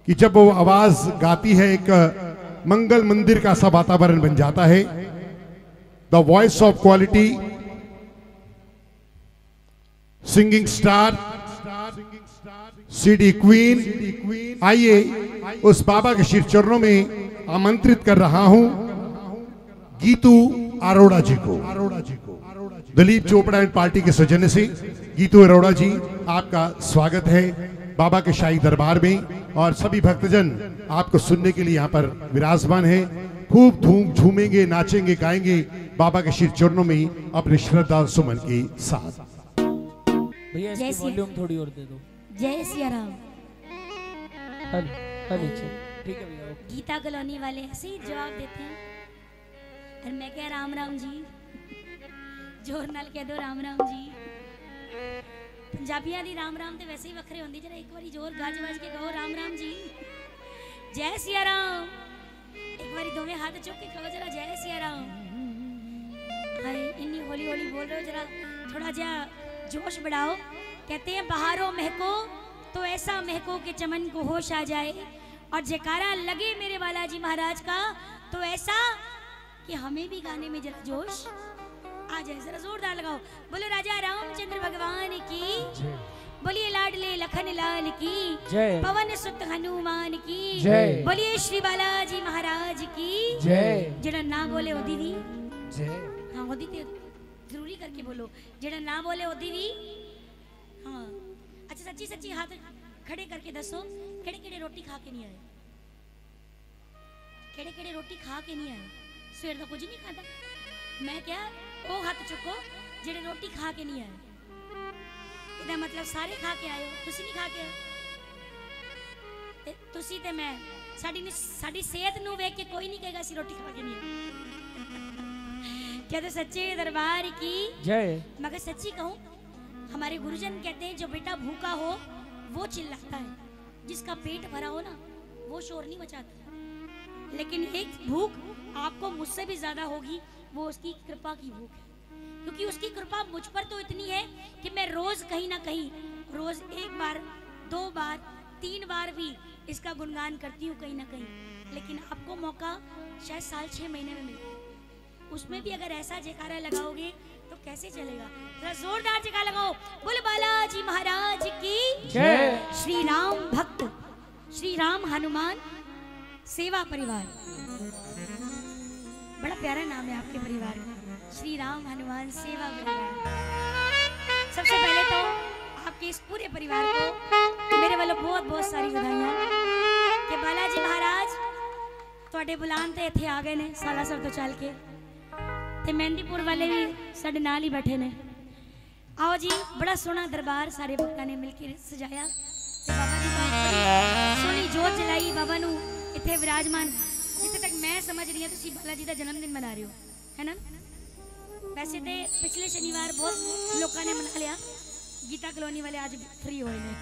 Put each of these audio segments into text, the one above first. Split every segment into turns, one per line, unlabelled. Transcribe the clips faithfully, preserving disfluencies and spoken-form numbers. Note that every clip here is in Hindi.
कि जब वो आवाज गाती है एक मंगल मंदिर का सा वातावरण बन जाता है। The voice of quality, singing star, CD queen. आइए उस बाबा के शिव चरणों में आमंत्रित कर रहा हूं गीतू अरोड़ा जी को। दिलीप चोपड़ा एंड पार्टी के सौजन्य से गीतू अरोड़ा जी, आपका स्वागत है बाबा के शाही दरबार में। और सभी भक्तजन आपको सुनने के लिए यहाँ पर विराजमान है। खूब धूम झूमेंगे, नाचेंगे, गाएंगे बाबा के शिव चरणों में अपने श्रद्धा सुमन के साथ।
भैया इसकी वॉल्यूम थोड़ी और दे दो।
जय सिया राम।
हल हल ठीक है भैया।
गीता कॉलोनी वाले ऐसे ही जवाब देते हैं और मैं क्या राम राम जी, जोर नाल कह दो राम राम जी। पंजाबियां दी राम राम ते वैसे ही वखरे होंदी, जरा एक बारी जोर गाज वाज के कहो राम राम जी, जय सिया राम। एक बारी दोवें हाथ चुक के कहो जरा जय सिया राम। हाय इन्नी हौली हौली बोल रहे हो, जरा थोड़ा जा जोश बढ़ाओ। कहते हैं बहारों महको तो ऐसा महको कि चमन को होश आ जाए, और जयकारा लगे मेरे बालाजी महाराज का तो ऐसा कि हमें भी गाने में जरा जोश आ जाए। जरा जोरदार लगाओ। बोलो राजा रामचंद्र भगवान की, बोलिए लाडले लखन लाल की, पवन सुत हनुमान की, बोलिए श्री बालाजी महाराज की जय। जेड़ा ना बोले ओदी भी जय। हाँ ओदी ते जरूरी करके बोलो, जेड़ा ना बोले ओदी भी हाँ। अच्छा सच्ची सच्ची हाथ खड़े करके दसो, केड़े केड़े रोटी खा के नहीं आए? केड़े केड़े रोटी खा के नहीं आए? सवेर का कुछ नहीं खाता। मैं क्या ओ हाथ चुको जेड़े रोटी खा के नहीं आए। इदा मतलब सारे खा के आए हो, तुसी नहीं खा के आए। ते तुसी ते मैं साडी साडी सेहत नु वेख के कोई नहीं कहेगा सी रोटी खा के नहीं आए। क्या तो सच्चे दरबार की जय। मगर सच्ची कहूं, हमारे गुरुजन कहते हैं जो बेटा भूखा हो वो चिल्लाता है, जिसका पेट भरा हो ना वो शोर नहीं मचाता। लेकिन एक भूख आपको मुझसे भी ज्यादा होगी, वो उसकी कृपा की भूख है। क्योंकि उसकी कृपा मुझ पर तो इतनी है कि मैं रोज कहीं ना कहीं, रोज एक बार, दो बार, तीन बार भी इसका गुणगान करती हूँ कहीं ना कहीं। लेकिन आपको मौका शायद साल छह महीने में मिलता है, उसमें भी अगर ऐसा जयकारा लगाओगे तो कैसे चलेगा। जरा जोरदार जयकारा लगाओ। बोल बालाजी महाराज की जय। श्री राम भक्त, श्री राम हनुमान सेवा परिवार, बड़ा प्यारा नाम है आपके परिवार का, श्री राम हनुमान सेवा परिवार। सबसे पहले तो आपके इस पूरे परिवार को मेरे वालों बहुत बहुत सारी बधाइयां कि बालाजी महाराज ਤੁਹਾਡੇ बुलान ते इत्थे आ गए ने सालासर तो चल के, ते मेहंदीपुर वाले भी साडे नाल ही बैठे ने। आओ जी, बड़ा सोहना दरबार सारे भक्तां ने मिलकर सजाया ते बाबा जी ने सोहनी जोत जलाई बाबा नू इत्थे विराजमान। जिथे तक मैं समझ रही हूं तुसी बालाजी दा जन्मदिन मना रहे हो, है ना? वैसे तो पिछले शनिवार बहुत लोगों ने मना लिया, गीता कॉलोनी वाले आज फ्री हुए ने।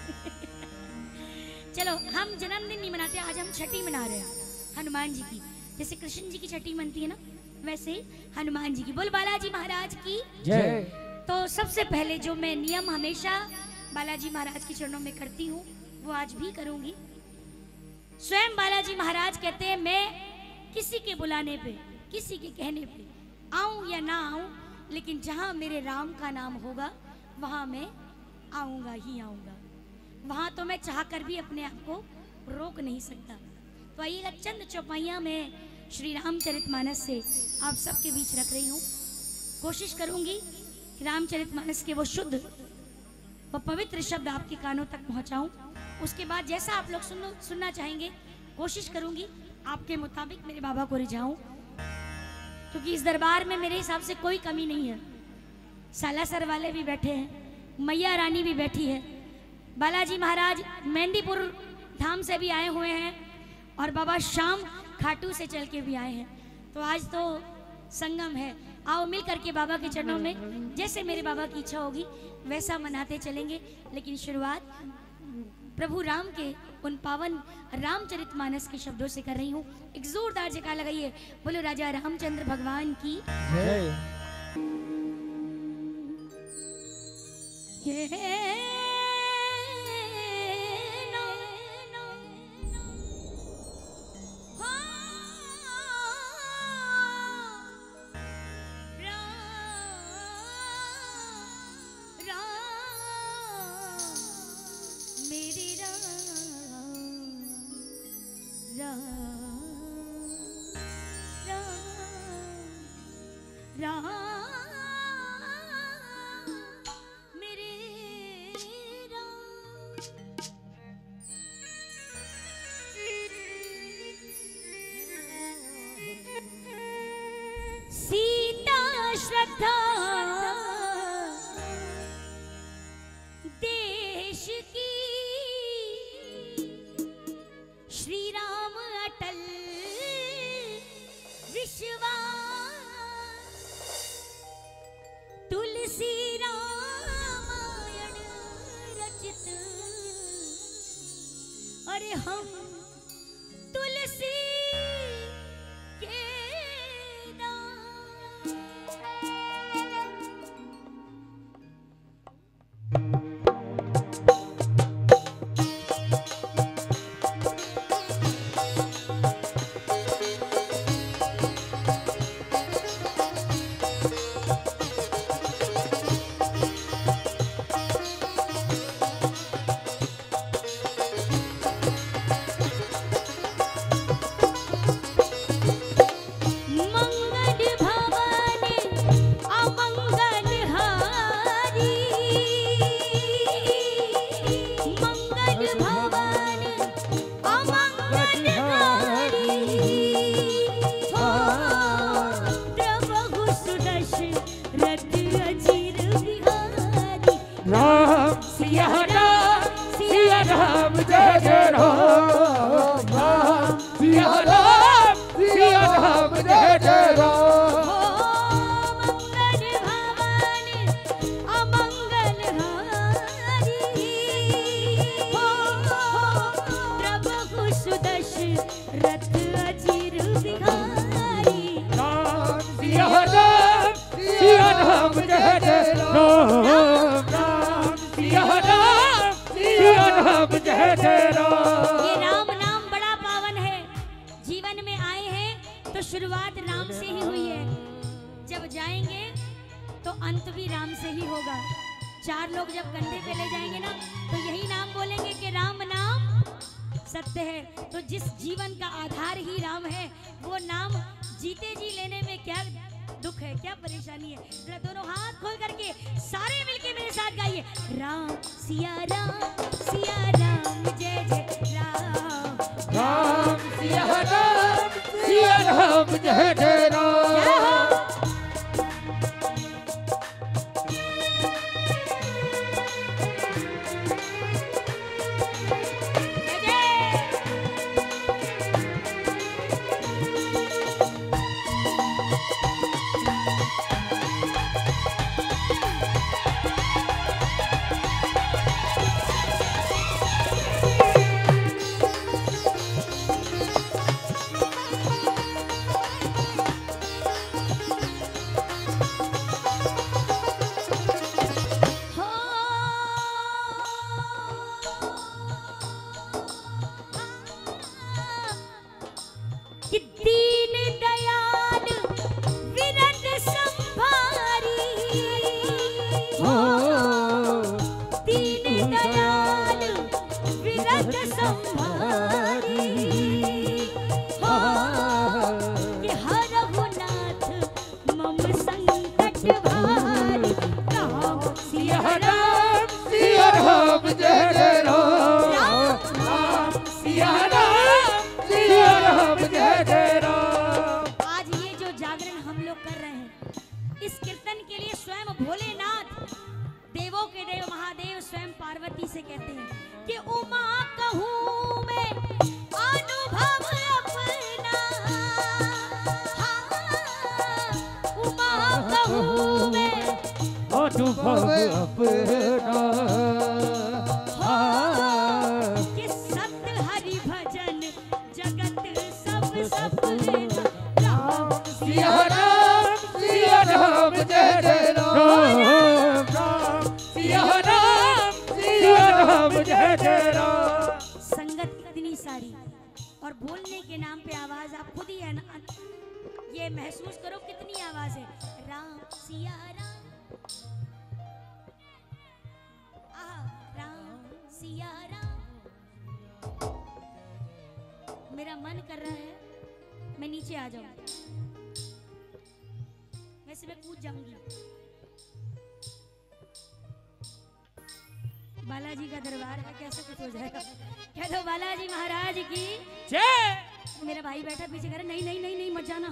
चलो हम जन्मदिन नहीं मनाते, आज हम छठी मना रहे हैं हनुमान जी की। जैसे कृष्ण जी की छठी मनती है ना, वैसे हनुमान जी की। बोल बालाजी महाराज की जय। तो सबसे पहले जो मैं नियम हमेशा बालाजी महाराज के चरणों में करती हूँ वो आज भी करूंगी। स्वयं बालाजी महाराज कहते हैं मैं किसी के बुलाने पे, किसी के कहने पे आऊं या ना आऊं, लेकिन जहां मेरे राम का नाम होगा वहां मैं आऊंगा ही आऊंगा। वहां तो मैं चाहकर भी अपने आप को रोक नहीं सकता। तो आइएगा, चंद चौपाइयां में श्री रामचरितमानस से आप सबके बीच रख रही हूँ। कोशिश करूंगी कि रामचरितमानस के वो शुद्ध वो पवित्र शब्द आपके कानों तक पहुंचाऊं। उसके बाद जैसा आप लोग सुन सुनना चाहेंगे कोशिश करूंगी आपके मुताबिक मेरे बाबा को रिझाऊं, क्योंकि इस दरबार में मेरे हिसाब से कोई कमी नहीं है। सालासर वाले भी बैठे हैं, मैया रानी भी बैठी है, बालाजी महाराज मेहंदीपुर धाम से भी आए हुए हैं, और बाबा शाम खाटू से चल के भी आए हैं। तो आज तो संगम है। आओ मिल करके बाबा के चरणों में जैसे मेरे बाबा की इच्छा होगी वैसा मनाते चलेंगे। लेकिन शुरुआत प्रभु राम के उन पावन रामचरितमानस के शब्दों से कर रही हूँ। एक जोरदार जयकार लगाइए। बोलो राजा रामचंद्र भगवान की जय। ये राम राम मेरे राम। सीता श्रद्धा देश की, श्री राम अटल विश्वास, तुलसी रामायण रचित, अरे हम तुलसी के दास। ये राम नाम बड़ा पावन है। जीवन में आए हैं तो शुरुआत राम से ही हुई है, जब जाएंगे तो अंत भी राम से ही होगा। चार लोग जब कंधे पे ले जाएंगे ना तो यही नाम बोलेंगे कि राम नाम सत्य है। तो जिस जीवन का आधार ही राम है, वो नाम जीते जी लेने में क्या दुख है, क्या परेशानी है। जरा दोनों हाथ खोल करके सारे मिलके मेरे साथ गाइए, राम सिया राम सिया राम जय जय राम,
राम सिया राम सिया राम जय जय राम।
महसूस करो कितनी आवाज है, राम सिया राम, आ राम सिया राम। मेरा मन कर रहा है मैं नीचे आ जाऊं, वैसे मैं कूद जाऊंगी। बालाजी का दरबार है, कैसे कुछ हो जाएगा। कह दो बालाजी महाराज की
जय।
मेरा भाई बैठा पीछे कह रहा नहीं नहीं नहीं नहीं मत जाना।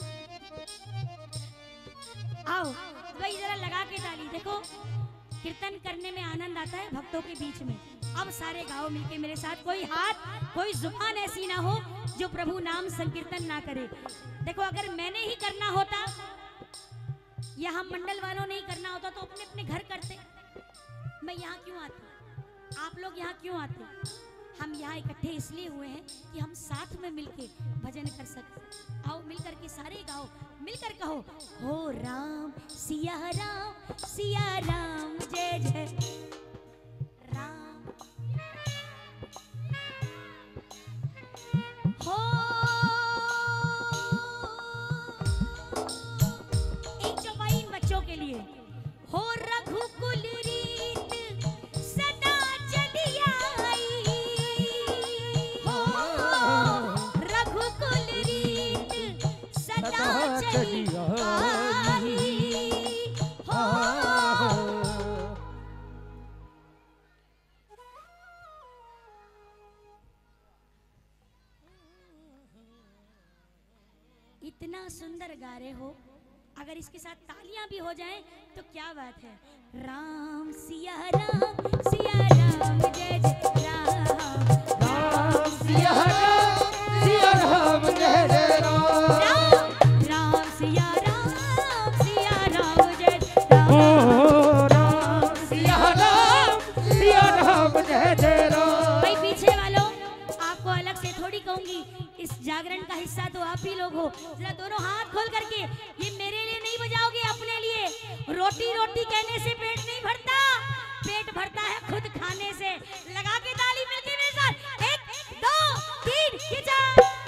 आओ भाई जरा लगा के ताली। देखो कीर्तन करने में आनंद आता है भक्तों के बीच में। अब सारे गांव मिलके मेरे साथ, कोई हाथ कोई जुबान ऐसी ना हो जो प्रभु नाम संकीर्तन ना करे। देखो अगर मैंने ही करना होता या हम मंडल वालों ने ही करना होता तो अपने अपने घर करते। मैं यहाँ क्यों आती, आप लोग यहाँ क्यों आते? हम यहाँ इकट्ठे इसलिए हुए हैं कि हम साथ में मिलके भजन कर सकते। आओ मिलकर के सारे गाओ, मिलकर कहो हो राम सिया राम सिया राम जय जय राम। हो एक चौपाई इन बच्चों के लिए। हो रघुकुल रीत सदा चली आई, हो रघुकुल रीत सदा चली आई, हो इतना सुंदर गा रहे हो, अगर इसके साथ तालियां भी हो जाएं तो क्या बात है। राम सिया राम सिया राम जय जय राम,
राम सिया राम सिया राम जय जय राम,
राम राम सिया राम सिया राम जय राम,
ओ राम सिया राम सिया राम जय जय राम।
भाई पीछे वालों आपको अलग से थोड़ी कहूंगी, इस जागरण का हिस्सा तो आप ही लोग हो। जरा दोनों हाथ खोल करके, ये मेरे लिए नहीं बजाओगे, अपने लिए। रोटी रोटी कहने से पेट नहीं भरता, पेट भरता है खुद खाने से। लगा के ताली मिलके मेरे साथ, एक दो तीन खींचा।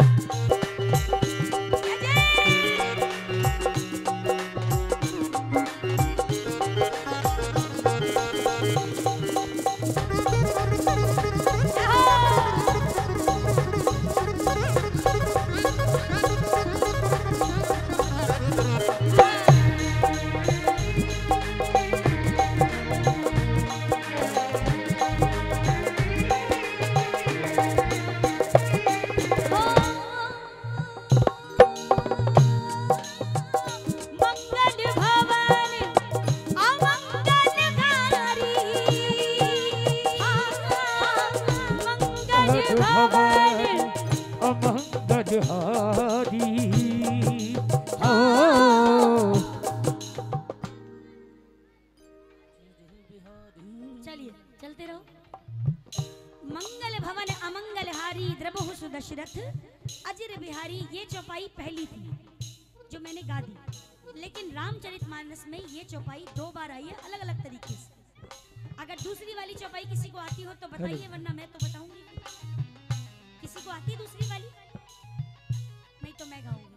चलिए चलते रहो। मंगल भवन अमंगल हारी द्रबहु सुदशरथ अजर बिहारी, ये चौपाई पहली थी जो मैंने गा दी, लेकिन रामचरितमानस में ये चौपाई दो बार आई है अलग अलग तरीके से। अगर दूसरी वाली चौपाई किसी को आती हो तो बताइए, वरना मैं तो बताऊंगी। किसी को आती है दूसरी वाली? नहीं तो मैं गाऊंगी।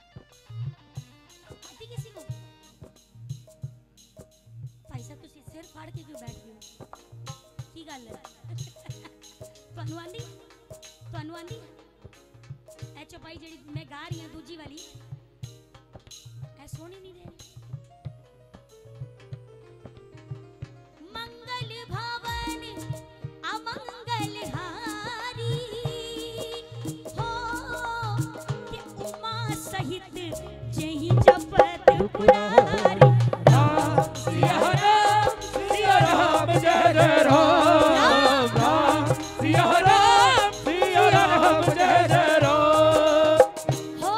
आती किसी को? भाई साहब तुसी सिर फाड़ के क्यों बैठ गए हो? की गल है? ਤੁਹਾਨੂੰ ਆਂਦੀ ਤੁਹਾਨੂੰ ਆਂਦੀ ਇਹ ਚੌਪਾਈ ਜਿਹੜੀ ਮੈਂ ਗਾ ਰਹੀ ਹਾਂ ਦੂਜੀ ਵਾਲੀ, ਐ ਸੋਹਣੀ ਨਹੀਂ ਦੇ ਰਹੀ। मंगल भवन अमंगल हारी, हो के उमा सहित जही जपत पुरारी।
राम सिया राम सिया राम जय जय राम, राम सिया राम सिया राम जय जय राम।
हो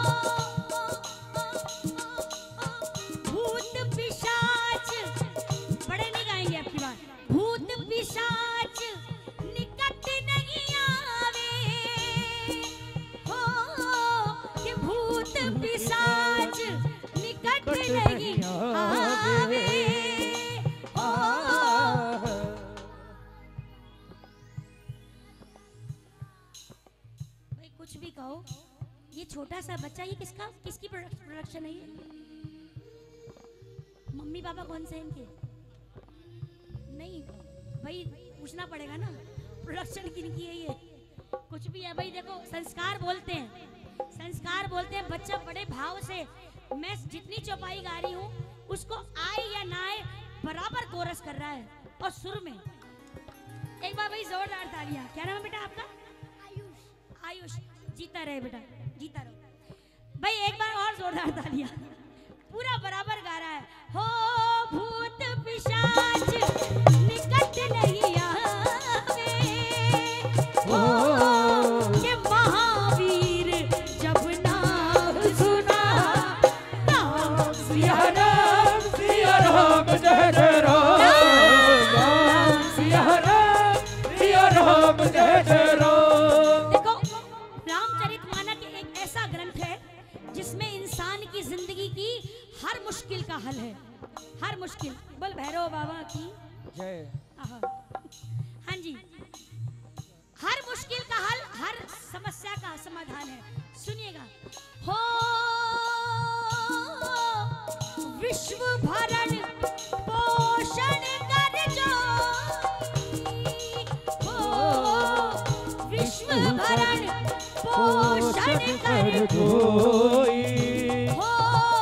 भूत पिशाच, बड़े नहीं गाएंगे आपकी बात। भूत पिशाच निकट नहीं आवे, हो कि भूत पिशाच निकट नहीं आवे, हो भाई कुछ भी कहो, ये छोटा सा बच्चा, ये किसका किसकी प्रोडक्शन है? ये मम्मी पापा कौन से हैं इनके? नहीं भाई पूछना पड़ेगा ना, प्रोडक्शन किनकी है ये? कुछ भी है भाई। देखो संस्कार बोलते हैं, संस्कार बोलते हैं। बच्चा बड़े भाव से, मैं जितनी चौपाई गा रही हूँ उसको आए या ना आए बराबर कोरस कर रहा है और सुर में। एक बार भाई जोरदार तालियां। क्या नाम है बेटा आपका? आयुष। आयुष, जीता रहे बेटा, जीता रहो भाई। एक बार और जोरदार तालियां। पूरा बराबर गा रहा है। हो भूत पिशाच निकट नहीं आवे, हो ये महावीर जब नाम सुना, नाम सिया
राम सिया राम जय जय राम, राम सिया राम सिया राम जय जय राम।
देखो, रामचरितमानस एक ऐसा ग्रंथ है जिसमें इंसान की जिंदगी की हर मुश्किल का हल है। हर मुश्किल, बोल भैरव बाबा की
जय।
आहा। हाँ जी, हर मुश्किल का हल, हर समस्या का समाधान है। सुनिएगा। हो विश्व भरण पोषण कर जोई, हो विश्व भरण पोषण कर
जोई,
हो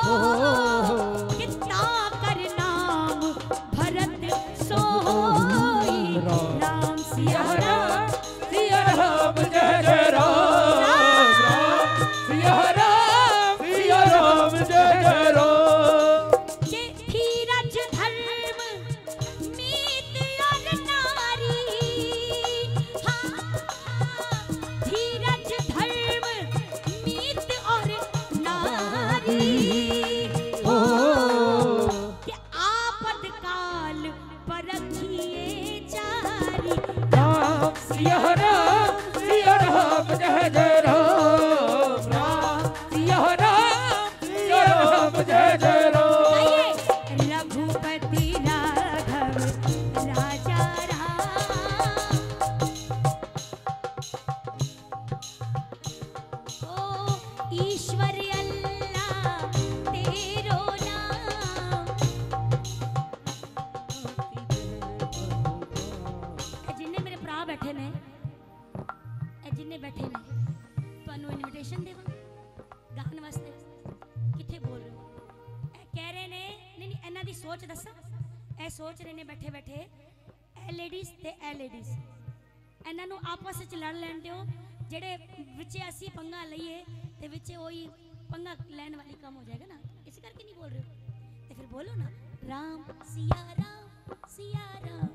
कितना कर नाम भरत सोई, राम सिया राम
सिया राम जय जय राम, राम सिया राम सिया राम जय जय राम।
के धीरज धर्म मीत और नारी, हाँ धीरज धर्म मीत और नारी, हो के आपद काल परखिए चारी,
राम सिया राम सिया राम जय जय राम, राम सिया राम सिया राम जय जय राम।
आइए, रघुपति राघव राजा राम, ओ ईश्वर अल्लाह तेरो नाम, ए जिन्ने मेरे भरा बैठे ने, ए जिन्ने बैठे ने ਤੁਹਾਨੂੰ ਇਨਵੀਟੇਸ਼ਨ ਦੇਵਾਂ ਗਾਣ ਵਾਸਤੇ। ਕਿੱਥੇ ਬੋਲ ਰਹੇ ਹੋ? ਇਹ ਕਹਿ ਰਹੇ ਨੇ, ਨਹੀਂ ਨਹੀਂ ਇਹਨਾਂ ਦੀ ਸੋਚ ਦੱਸਾਂ। ਇਹ ਸੋਚ ਰਹੇ ਨੇ ਬੈਠੇ ਬੈਠੇ, ਇਹ ਲੇਡੀਜ਼ ਤੇ ਇਹ ਲੇਡੀਜ਼, ਇਹਨਾਂ ਨੂੰ ਆਪਸ ਵਿੱਚ ਲੜ ਲੈਣ ਦਿਓ। ਜਿਹੜੇ ਵਿੱਚੇ ਅਸੀਂ ਪੰਗਾ ਲਈਏ ਤੇ ਵਿੱਚੇ ਉਹੀ ਪੰਗਾ ਲੈਣ ਵਾਲੀ ਕੰਮ ਹੋ ਜਾਏਗਾ ਨਾ, ਇਸ ਕਰਕੇ ਨਹੀਂ ਬੋਲ ਰਹੇ ਹੋ। ਤੇ ਫਿਰ ਬੋਲੋ ਨਾ, ਰਾਮ ਸਿया ਰਾਮ ਸਿया ਰਾਮ,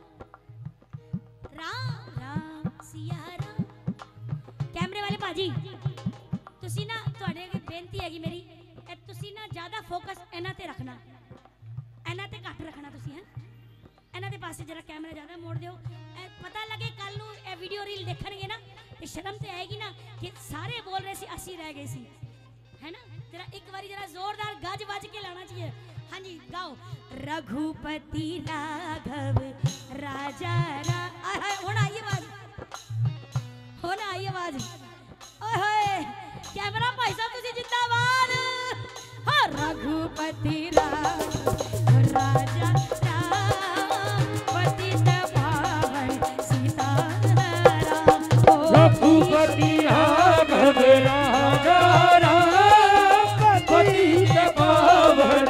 ਰਾਮ ਰਾਮ ਸਿया ਰਾਮ। कैमरे वाले भाजी, तुसी ना ਤੁਹਾਡੇ ਅੱਗੇ ਬੇਨਤੀ ਹੈਗੀ ਮੇਰੀ, ਇਹ ਤੁਸੀਂ ਨਾ ਜ਼ਿਆਦਾ ਫੋਕਸ ਇਹਨਾਂ ਤੇ ਰੱਖਣਾ, ਇਹਨਾਂ ਤੇ ਘੱਟ ਰੱਖਣਾ ਤੁਸੀਂ, ਹੈ ਇਹਨਾਂ ਦੇ ਪਾਸੇ ਜਰਾ ਕੈਮਰਾ ਜ਼ਿਆਦਾ ਮੋੜ ਦਿਓ। ਇਹ ਪਤਾ ਲੱਗੇ ਕੱਲ ਨੂੰ ਇਹ ਵੀਡੀਓ ਰੀਲ ਦੇਖਣਗੇ ਨਾ ਤੇ ਸ਼ਰਮ ਤੇ ਆਏਗੀ ਨਾ ਕਿ ਸਾਰੇ ਬੋਲ ਰਹੇ ਸੀ ਅਸੀਂ ਰਹਿ ਗਏ ਸੀ, है ना। जरा एक बारी जरा जोरदार गज बज के लाना चाहिए। हाँ जी गाओ। रघुपति राघव राजा रा, होना आई आवाज, होना आई आवाज। ओए कैमरा भाई साहब तुझे जिंदाबाद। हाँ रघुपति राघव राजा राम पतित पावन सीताराम।
रघुपति राघव राजा राम पतित पावन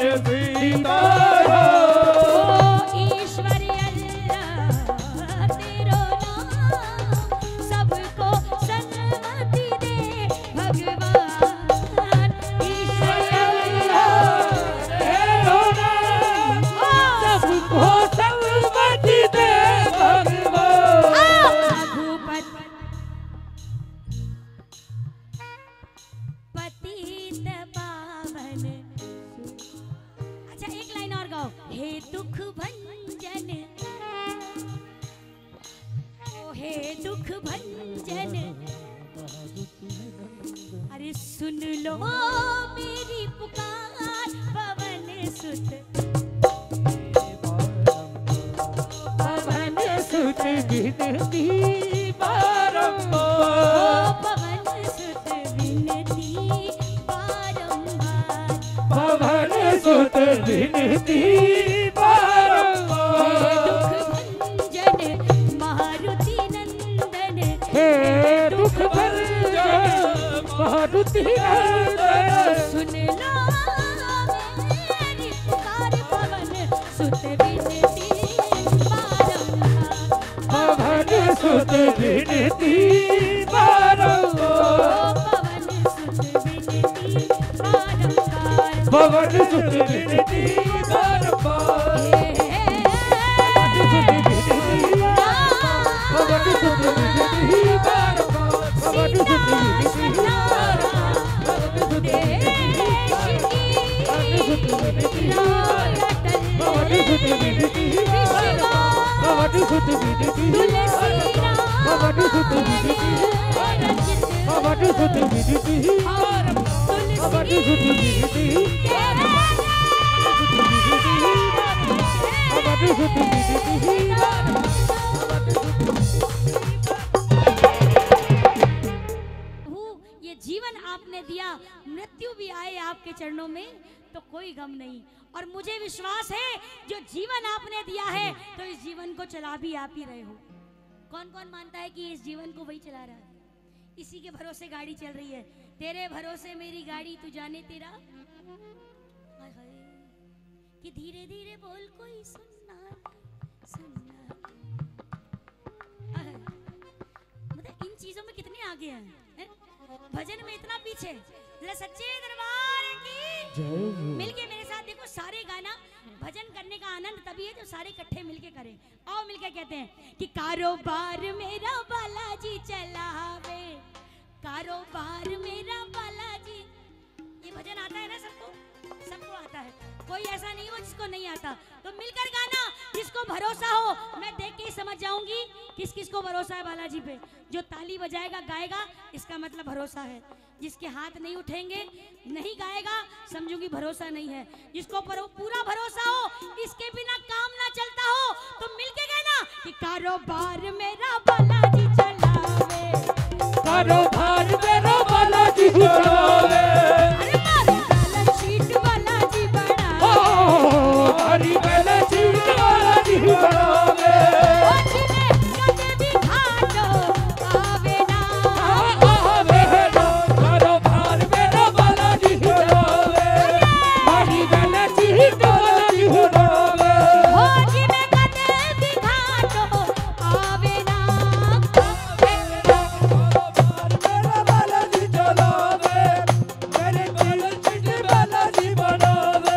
सीताराम।
ईश्वरी अल्लाह तेरो नाम सबको सन्मति दे भगवान। ईश्वरी अल्लाह
तेरो नाम सबको सन्मति दे भगवान।
रघुपति पतित पावन। अच्छा एक लाइन और गाओ। हे दुख भंजन, ओ हे दुख भंजन, अरे सुन लो मेरी पुकार पवन सुत।
पवन सुत विनती बारंबार।
ओ पवन सुत विनती बारंबार।
पवन सुत विनती बारंबार।
हे दुख भंजन मारुति नंदन।
हे दुख भंजन सुती रहते
सुन लो मेरी पुकार पवन सुत विनती बारंबार
पवन सुत विनती बारंबार
पवन सुत विनती बारंबार
पवन सुत विनती बारंबार पवन सुत विनती बारंबार पवन सुत विनती पवन सुत विनती पवन सुत विनती पवन सुत विनती पवन सुत विनती पवन सुत विनती पवन सुत
ये जीवन आपने दिया, मृत्यु भी आए आपके चरणों में तो कोई गम नहीं। और मुझे विश्वास है जो जीवन आपने दिया है तो इस जीवन को चला भी आप ही रहे हो। कौन कौन मानता है कि इस जीवन को वही चला रहा है? इसी के भरोसे गाड़ी चल रही है। तेरे भरोसे मेरी गाड़ी, तू जाने तेरा हाय हाय कि धीरे धीरे बोल कोई सुनना सुनना। मतलब इन चीजों में कितने आगे हैं, हैं? भजन में इतना पीछे। जरा सच्चे दरबार की मिलके मेरे साथ देखो सारे गाना। भजन करने का आनंद तभी है जब सारे इकट्ठे मिलके करें। आओ मिलके कहते हैं कि कारोबार मेरा बालाजी चलावे, कारोबार मेरा बालाजी। ये भजन आता है ना सबको? सबको आता है, कोई ऐसा नहीं हो जिसको नहीं आता। तो मिलकर गाना, जिसको भरोसा हो। मैं देख के ही समझ जाऊंगी किस किस को भरोसा है बालाजी पे। जो ताली बजाएगा गाएगा इसका मतलब भरोसा है। जिसके हाथ नहीं उठेंगे नहीं गाएगा समझूंगी भरोसा नहीं है। जिसको पूरा भरोसा हो, इसके बिना काम ना चलता हो, तो मिलके कहना कि कारोबार मेरा बालाजी चलावे,
कारोबार मेरा बालाजी चलावे।
अरे मारी बैलेंस शीट बालाजी बढ़ावे,
हमारी बैलेंस शीट बालाजी बढ़ावे।
ओ जिन्हें कदे भी घाटो आवे ना
आवे ना, कारोबार मेरा बालाजी चलावे। हमारी बैलेंस शीट बालाजी बढ़ावे।
ओ जिन्हें कदे भी घाटो आवे ना।
मेरा बालाजी चलावे, मेरे बैलेंस शीट बालाजी बढ़ावे।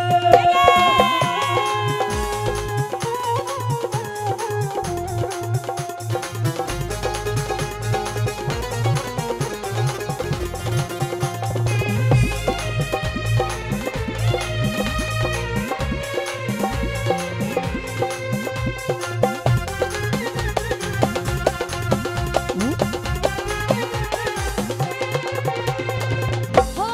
हो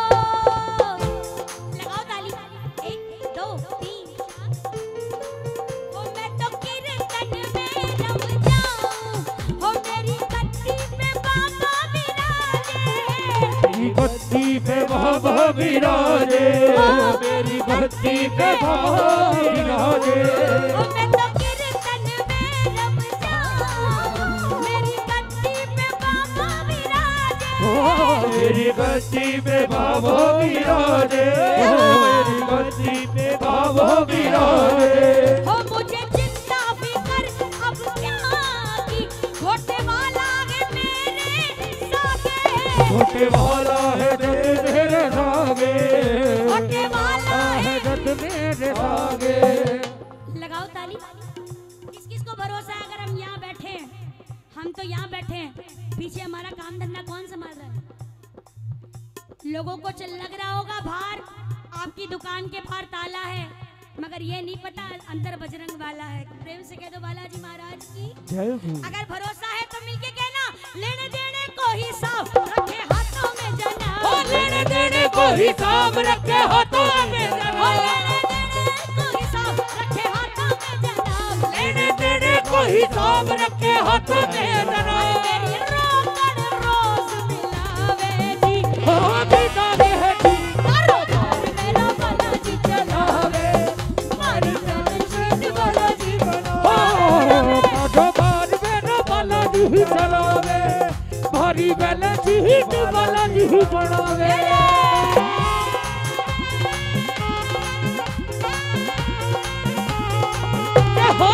लगाओ ताली। एक दो तीन हो मैं तो कीर्तन में रम जाऊं, हो मेरी गद्दी पे बाबा विराजे।
मेरी गद्दी पे बाबा विराजे, मेरी गद्दी पे बाबा विराजे।
हो मैं तो कीर्तन में रम जाऊं, मेरी गद्दी पे बाबा विराजे।
मेरी गद्दी पे बाबा विराजे, मेरी गद्दी पे बाबा विराजे।
हो मुझे चिंता फिकर अब क्या की, घोटे वाला है मेरे सागे,
छोटे वाला है जद मेरे सागे,
घोटे वाला है।
है जद मेरे सागे।
लगाओ ताली। किस किस को भरोसा है अगर हम यहाँ बैठे हैं? हम तो यहाँ बैठे हैं, पीछे हमारा काम धंधा कौन संभाल रहा है? लोगों को चल लग रहा होगा बाहर आपकी दुकान के बाहर ताला है, मगर ये नहीं पता अंदर बजरंग वाला है। प्रेम से कह दो बालाजी महाराज की।
जय हो।
अगर भरोसा है तो मिलके कहना, लेने देने को हिसाब रखे हाथों में जना,
ओ लेने देने को हिसाब रखे हाथों में
ओ
जना,
लेने देने को हिसाब रखे हाथों में जना,
लेने देने को हिसाब रखे हाथों में जना।
मेरी रोकड़ रोज मिलावे जी,
हाँ मिलावे है जी,
कारोबार मेरा बालाजी चलावे, मारी बैलेंस शीट बालाजी
हाँ कारोबार मेरा बालाजी चलावे। मारी बैलेंस शीट बालाजी बनावे हो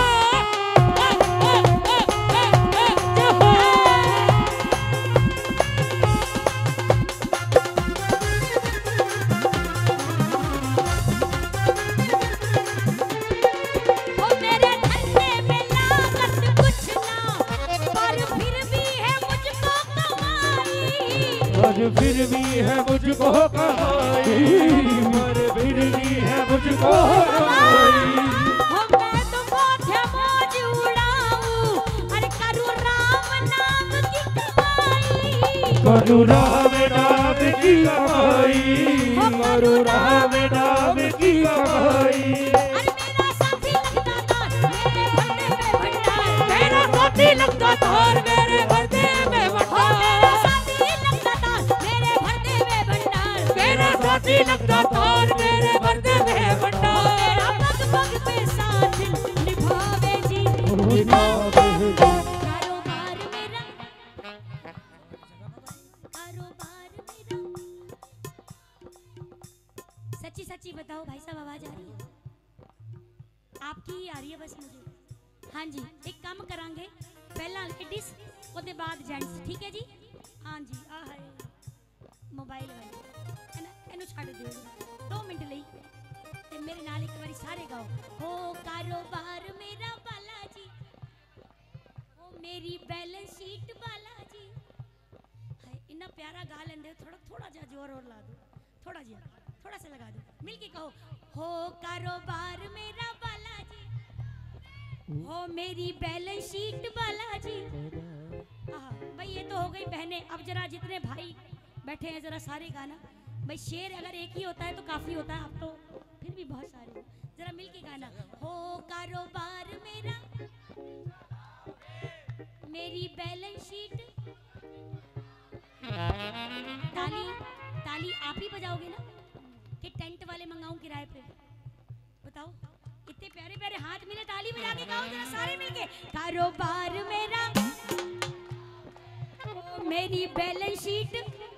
फिर भी है मुझको कमाई पर फिर भी है मुझको कमाई
मैं तो मोठे मौज उड़ाऊं अरे करूं राम नाम की कमाई
करूं राम नाम की कमाई करूं राम नाम की कमाई
अरे मेरा साथी लगता था मेरे भरने में भंडार
मेरा साथी लगता था मेरे भरने में भंडार साथी लगता था और मेरे भरने में भंडार
पग पग पे साथ निभावे जी
निभावे जी
कारोबार मेरा कारोबार मेरा सच्ची सच्ची बताओ भाई साहब आवाज आ रही है आपकी आ रही है बस मुझे हाँ जी एक काम करांगे पहला लेडीज उसके बाद जेंट्स ठीक है जी हाँ जी आ है मोबाइल वाले ਇਹਨੂੰ ਛੱਡ ਦਿਓ दो ਮਿੰਟ ਲਈ ਤੇ ਮੇਰੇ ਨਾਲ ਇੱਕ ਵਾਰੀ ਸਾਰੇ ਗਾਓ ਹੋ ਕਾਰੋਬਾਰ ਮੇਰਾ ਬਾਲਾ ਜੀ ਹੋ ਮੇਰੀ ਬੈਲੈਂਸ ਸ਼ੀਟ ਬਾਲਾ ਜੀ ਹਾਏ ਇੰਨਾ ਪਿਆਰਾ ਗਾ ਲੈਂਦੇ ਹੋ ਥੋੜਾ ਥੋੜਾ ਜਿਹਾ ਜ਼ੋਰ ਹੋਰ ਲਾ ਦਿਓ ਥੋੜਾ ਜਿਹਾ ਥੋੜਾ सा लगा दो मिल के कहो हो कारोबार मेरा बाला जी हो मेरी बैलेंस शीट बाला जी भाई ये तो हो गई बहनें अब जरा जितने भाई बैठे हैं जरा सारे गाना भाई शेर अगर एक ही होता है तो काफी होता है अब तो फिर भी बहुत सारे जरा मिलके गाना हो कारोबार मेरा मेरी बैलेंस शीट ताली ताली आप ही बजाओगे ना कि टेंट वाले मंगाऊं किराए पे बताओ इतने प्यारे प्यारे हाथ मिले ताली बजा के गाओ जरा सारे मिलके कारोबार मेरा मेरी बैलेंस शीट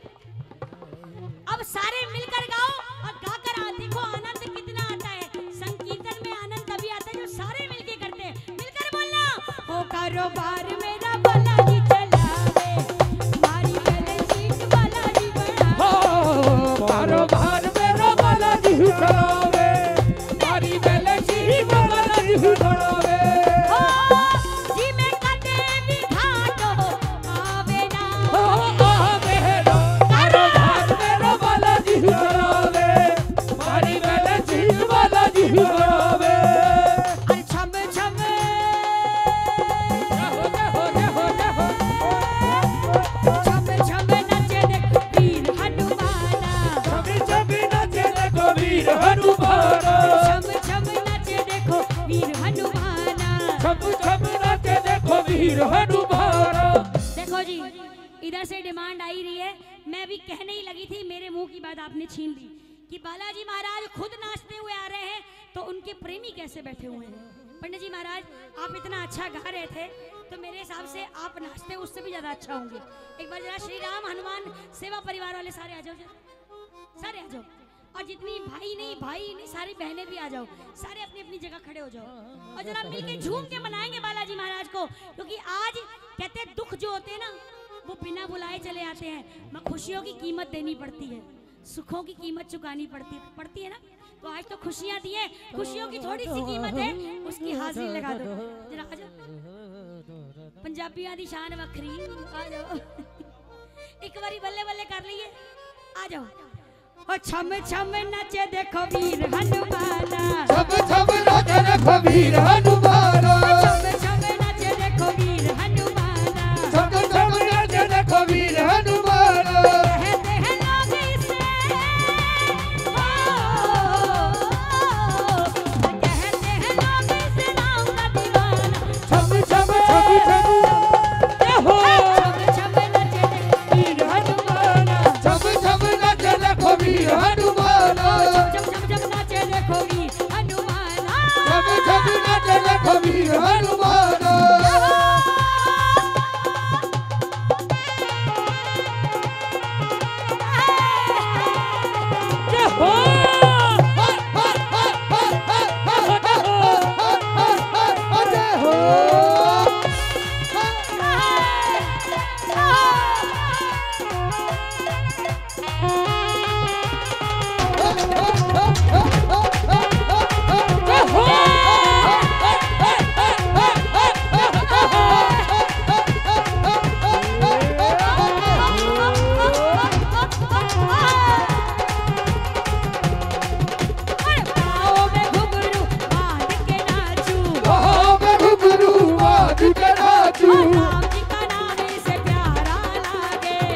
अब सारे मिलकर गाओ और गाकर देखो आनंद कितना आता है संकीर्तन में आनंद तभी आता है जो सारे मिलके करते हैं मिलकर बोलना हो कारोबार मेरा बालाजी चलावे मारी बैलेंस शीट बालाजी बना
हो कारोबार मेरा बालाजी चलावे मारी बैलेंस शीट बालाजी चलावे
हो जी में कदे भी घाटो आवे ना
हो आवे ना कारोबार मेरा बालाजी चलावे मारी बैलेंस शीट बालाजी चलावे
अरे छम छम
हो हो हो हो
छम छम नचे देख वीर हनुमाना
छम छम नचे देखो वीर हनुमाना
छम छम नचे देखो वीर हनुमाना
छम छम नचे देखो वीर हनुमाना
देखो जी इधर से डिमांड आई रही है मैं भी कहने ही लगी थी मेरे मुंह की बात आपने छीन ली कि बालाजी महाराज खुद नाचते हुए आ रहे हैं तो उनके प्रेमी कैसे बैठे हुए हैं पंडित जी महाराज आप इतना अच्छा गा रहे थे तो मेरे हिसाब से आप नाचते उससे भी ज्यादा अच्छा होंगे एक बार जरा श्री राम हनुमान सेवा परिवार वाले सारे आ जाओ सारे आ जाओ और जितनी भाई नहीं भाई नहीं सारी बहनें भी आ जाओ सारे अपनी अपनी जगह खड़े हो जाओ और जरा मिलके झूम के मनाएंगे बालाजी महाराज को क्योंकि आज कहते हैं दुख जो होते हैं ना वो बिना बुलाए चले आते हैं मैं खुशियों की कीमत देनी पड़ती है सुखों की कीमत चुकानी पड़ती पड़ती है ना तो आज तो खुशियां दी है खुशियों की थोड़ी सी कीमत है उसकी हाजिरी लगा दो जरा आ जाओ पंजाबियों दी शान वखरी आ जाओ एक बारी बल्ले बल्ले कर लिए आ जाओ और छम छम नचे देखो वीर हनुमाना
छम छम नचे देखो वीर हनुमाना
छम छम नचे देखो वीर हनुमाना
छम छम नचे देखो वीर हनुमाना
कहते हैं लोग इसे कहते हैं लोग इसे राम का दीवाना
छम छम छम छम हो
छम छम नचे देखो
वीर हनुमाना छम छम नचे देखो वीर हनुमाना
छम छम नचे देखो वीर हनुमाना
छम छम नचे देखो वीर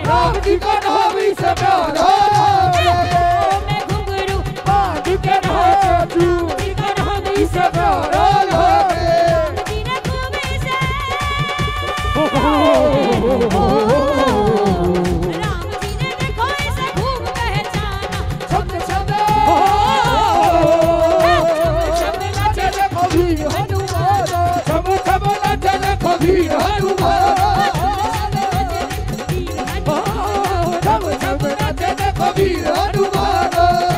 राम जी का नाम ही से प्यारा
मैं घुंघरू
बांध के नाचू जी का नाम ही से प्यारा लागे
जी ने खूब से राम जी ने देखो ऐसे खूब पहचाना
छम छम छम नाचे कभी हनुमान छम छम नाचे कभी हनुमान छम छम नाचे कभी हनुमान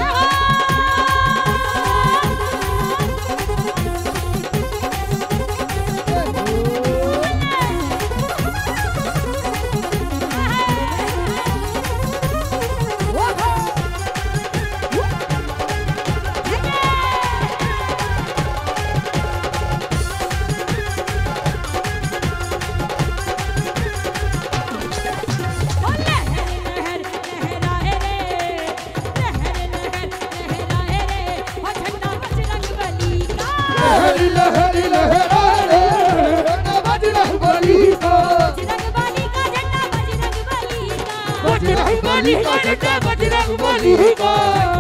लहरी लहरी लहराए रे बजरंग बली का
बजरंग बली का झंडा बजरंग बली का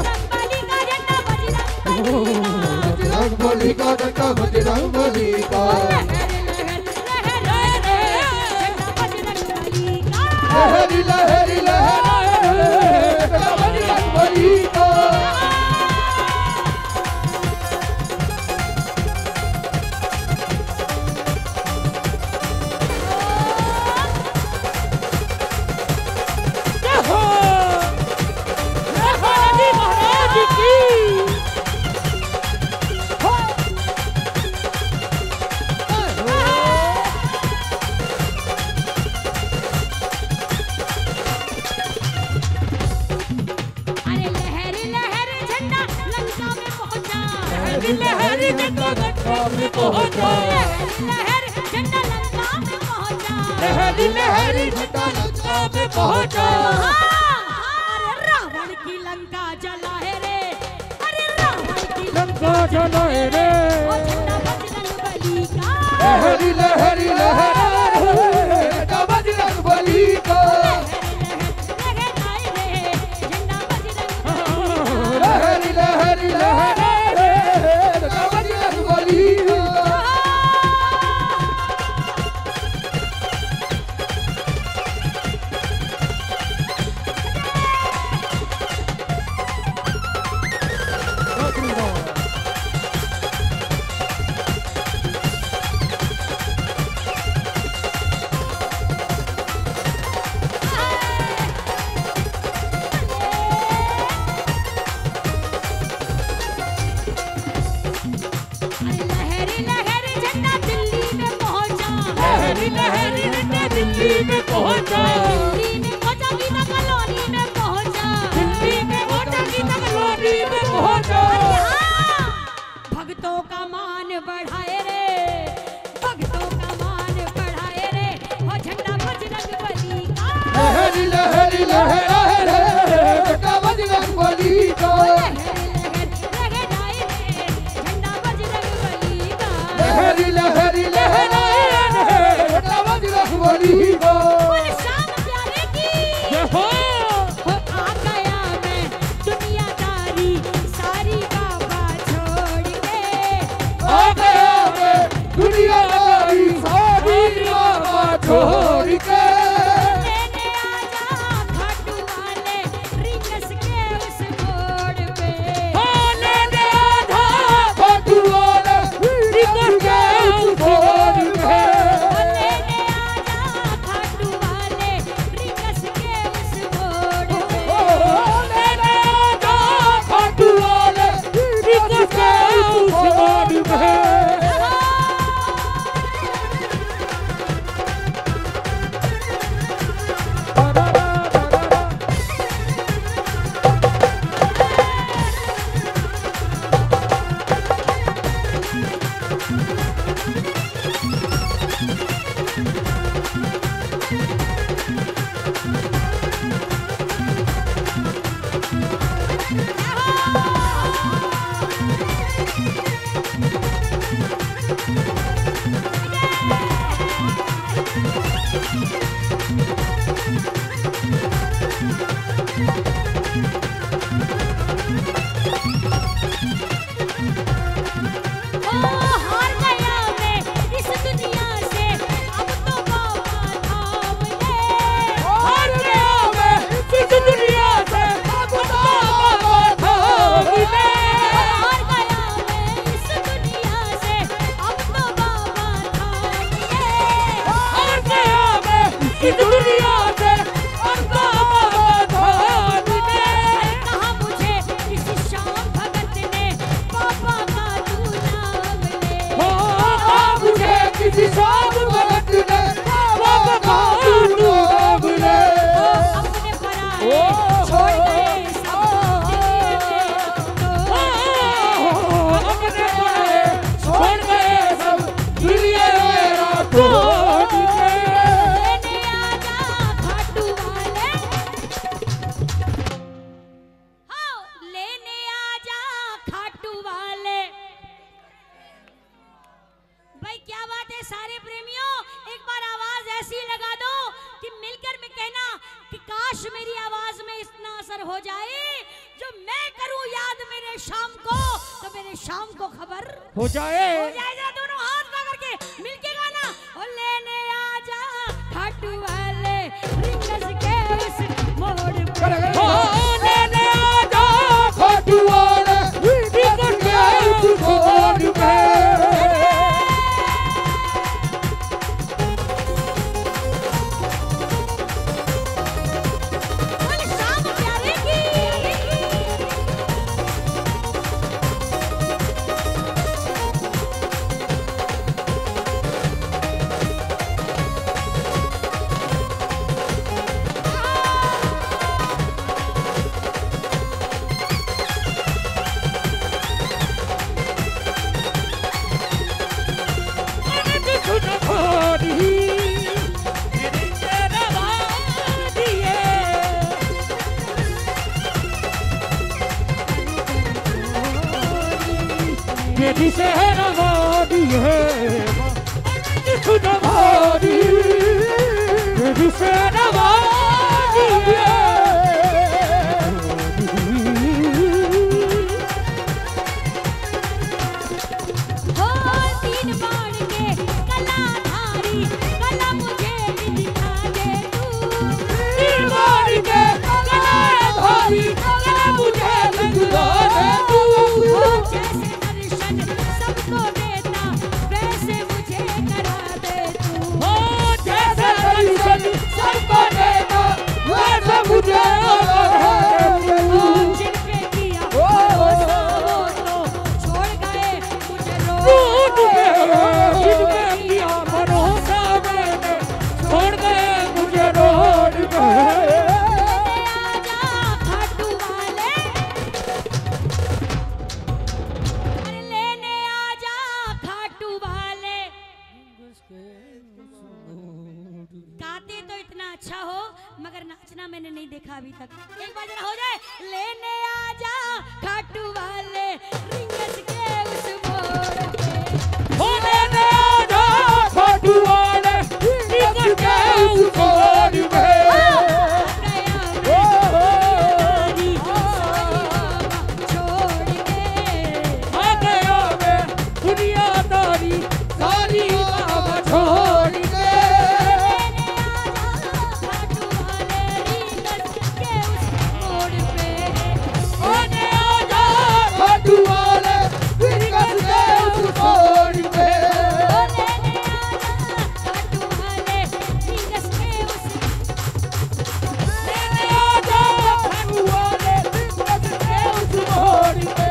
बजरंग बली का झंडा बजरंग बली का लहरी लहरी लहराए रे बजरंग बली का
लहरी झंडा लंका में पहुंचा लहर झंडा लंका में पहुंचा
लहरी लहरी झंडा लंका में पहुंचा
अरे रावण की लंका जलाए रे अरे रावण की
लंका जलाए रे
ओ झंडा बजरंग बली का
लहरी लहरी लहराए रे बजरंग बली का
लहराए रे झंडा बजरंग
लहरी लहरी लहराए रे बजरंग बली का
लहरी झंडा दिल्ली में पहुंचा दिल्ली में पहुंचा गीता कॉलोनी में पहुंचा
दिल्ली में पहुंचा गीता कॉलोनी में पहुंचा
भक्तों का मान बढ़ाए रे भक्तों का मान बढ़ाए रे हो झंडा बजरंग बली का
लहरी लहरी लहराए रे झंडा बजरंग बली का
लहराए रे झंडा बजरंग बली का
लहरी लहरी लहराए रे झंडा बजरंग बली का
बोल शाम प्यारे की
हो
हो आ गया मैं दुनियादारी सारी बाबा छोड़ के
आ गया मैं दुनियादारी सारी बाबा छोड़ के
लेने आजा खाटू वाले रिंगस के उस मोड़ पे
लेने आधा खाटू वाले रिंगस के उस मोड़ पे
लेने आजा खाटू वाले रिंगस के उस मोड़ पे
लेने आधा खाटू वाले रिंगस के उस मोड़ पे
काश मेरी आवाज में इतना असर हो जाए जो मैं करूं याद मेरे शाम को तो मेरे शाम को खबर
हो जाए
हो जाए। जरा दोनों हाथ पकड़ के मिलके गाना, ओ लेने आजा खाटू वाले रिंगस के उस मोड़ पे,
ओ लेने आजा खाटू वाले रिंगस के उस मोड़ पे। जिसे नवादी है नवादी जिसे नवादी है।
हो तीन बाण के कलाधारी कला मुझे भी दिखा दे तू,
तीन बाण के कलाधारी कला मुझे भी दिखा दे तू।
जैसे दर्शन सबको देता वैसे मुझे करा दे तू,
हो जैसे दर्शन सबको देता वैसे मुझे करा दे तू।
जिनपे किया भरोसा वो तो छोड़ गए मुझे रोड पे,
जिनपे किया भरोसा मैंने छोड़ गए मुझे रोड पे।
आजा खाटू वाले, अरे लेने आजा खाटू वाले। गाते तो इतना अच्छा हो मगर नाचना मैंने नहीं देखा अभी तक। एक बार जरा हो जाए, लेने आजा खाटू वाले रिंगस के उस मोड़ पे,
हो लेने आजा खाटू वाले रिंगस के उस मोड़ पे।
आ गया मैं
दुनियादारी सारी बाबा छोड़ के। आने आजा खाटू वाले रिंगस के उस मोड़ पे। लेने आजा खाटू वाले रिंगस के उस मोड़ पे।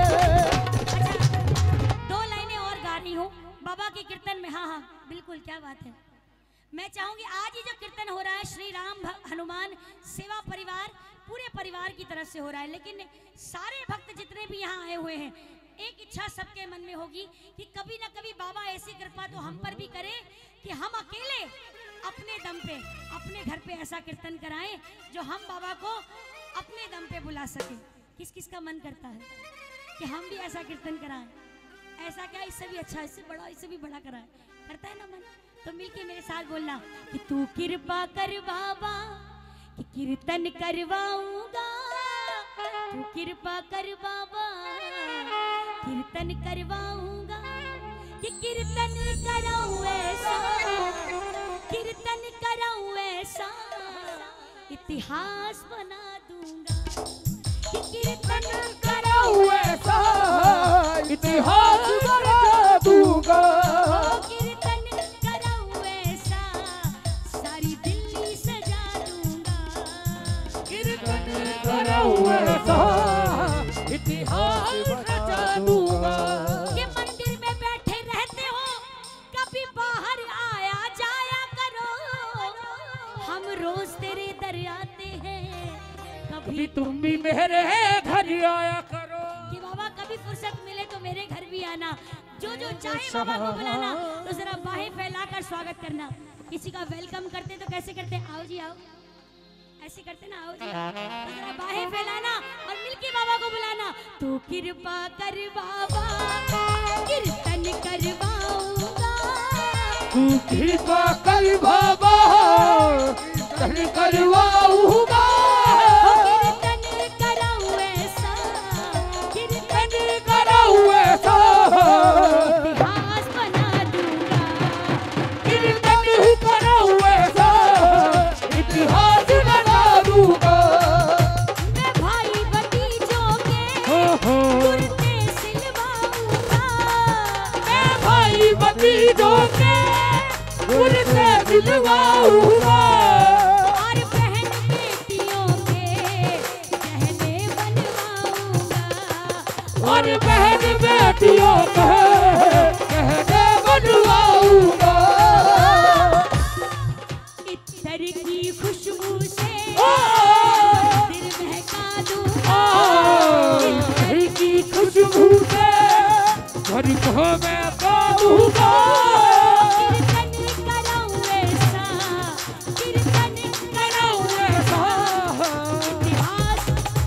दो लाइनें और गा रही हूँ बाबा के कीर्तन में। हाँ हाँ बिल्कुल, क्या बात है। मैं चाहूंगी आज ही जो कीर्तन हो रहा है श्री राम भ- हनुमान सेवा परिवार पूरे परिवार की तरफ से हो रहा है, लेकिन सारे भक्त जितने भी यहाँ आए हुए हैं एक इच्छा सबके मन में होगी कि कभी ना कभी बाबा ऐसी कृपा तो हम पर भी करे कि हम अकेले अपने दम पे अपने घर पे ऐसा कीर्तन कराएं जो हम बाबा को अपने दम पे बुला सके। किस किस का मन करता है कि हम भी ऐसा कीर्तन कराएं? ऐसा क्या, इससे भी अच्छा, इससे बड़ा, इससे भी बड़ा कराएं। करता है ना मन? तो मिलके मेरे साथ बोलना कि तू कृपा कर बाबा कि कीर्तन करवाऊंगा, तू कृपा कर बाबा कीर्तन करवाऊंगा, कि कीर्तन कराऊं ऐसा, कीर्तन कराऊं ऐसा इतिहास बना दूंगा, कि कीर्तन कराऊं
ऐसा इतिहास बना दूंगा।
कीर्तन कराऊं ऐसा सारी दिल्ली सजा दूंगा,
कीर्तन कराऊं ऐसा इतिहास बना दूंगा।
ये मंदिर में बैठे रहते हो कभी बाहर आया जाया करो, हम रोज तेरे दर आते हैं कभी
तुम भी मेरे घर आया करो।
कि बाबा कभी फुर्सत मिले तो मेरे घर भी आना, जो जो चाहे बाबा को बुलाना, तो जरा बाहें फैलाकर स्वागत करना। किसी का वेलकम करते तो कैसे करते? आओ जी आओ, ऐसे करते ना, आओ जी। तो जरा बाहें फैलाना और मिलके बाबा को बुलाना। तू कृपा कर बाबा कीर्तन करवाऊंगा,
तू कृपा कर बाबा कीर्तन करवाऊंगा, हर बहन बेटियों कहे कहने बनवाऊंगा।
इत्तर की खुशबू से दिल महका दूं,
इत्तर की खुशबू से घर को मैं पाऊंगा।
कीर्तन कराऊं ऐसा, कीर्तन कराऊं ऐसा, इतिहास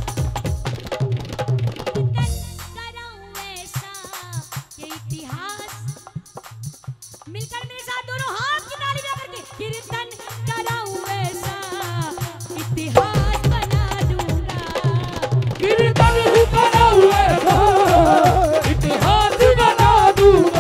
कीर्तन कराऊं ऐसा ये इतिहास। मिलकर मेरे साथ दोनों हाथ की ताली बजा करके कीर्तन कराऊं ऐसा इतिहास बना दूंगा।
कीर्तन कराऊं ऐसा इतिहास बना दूंगा।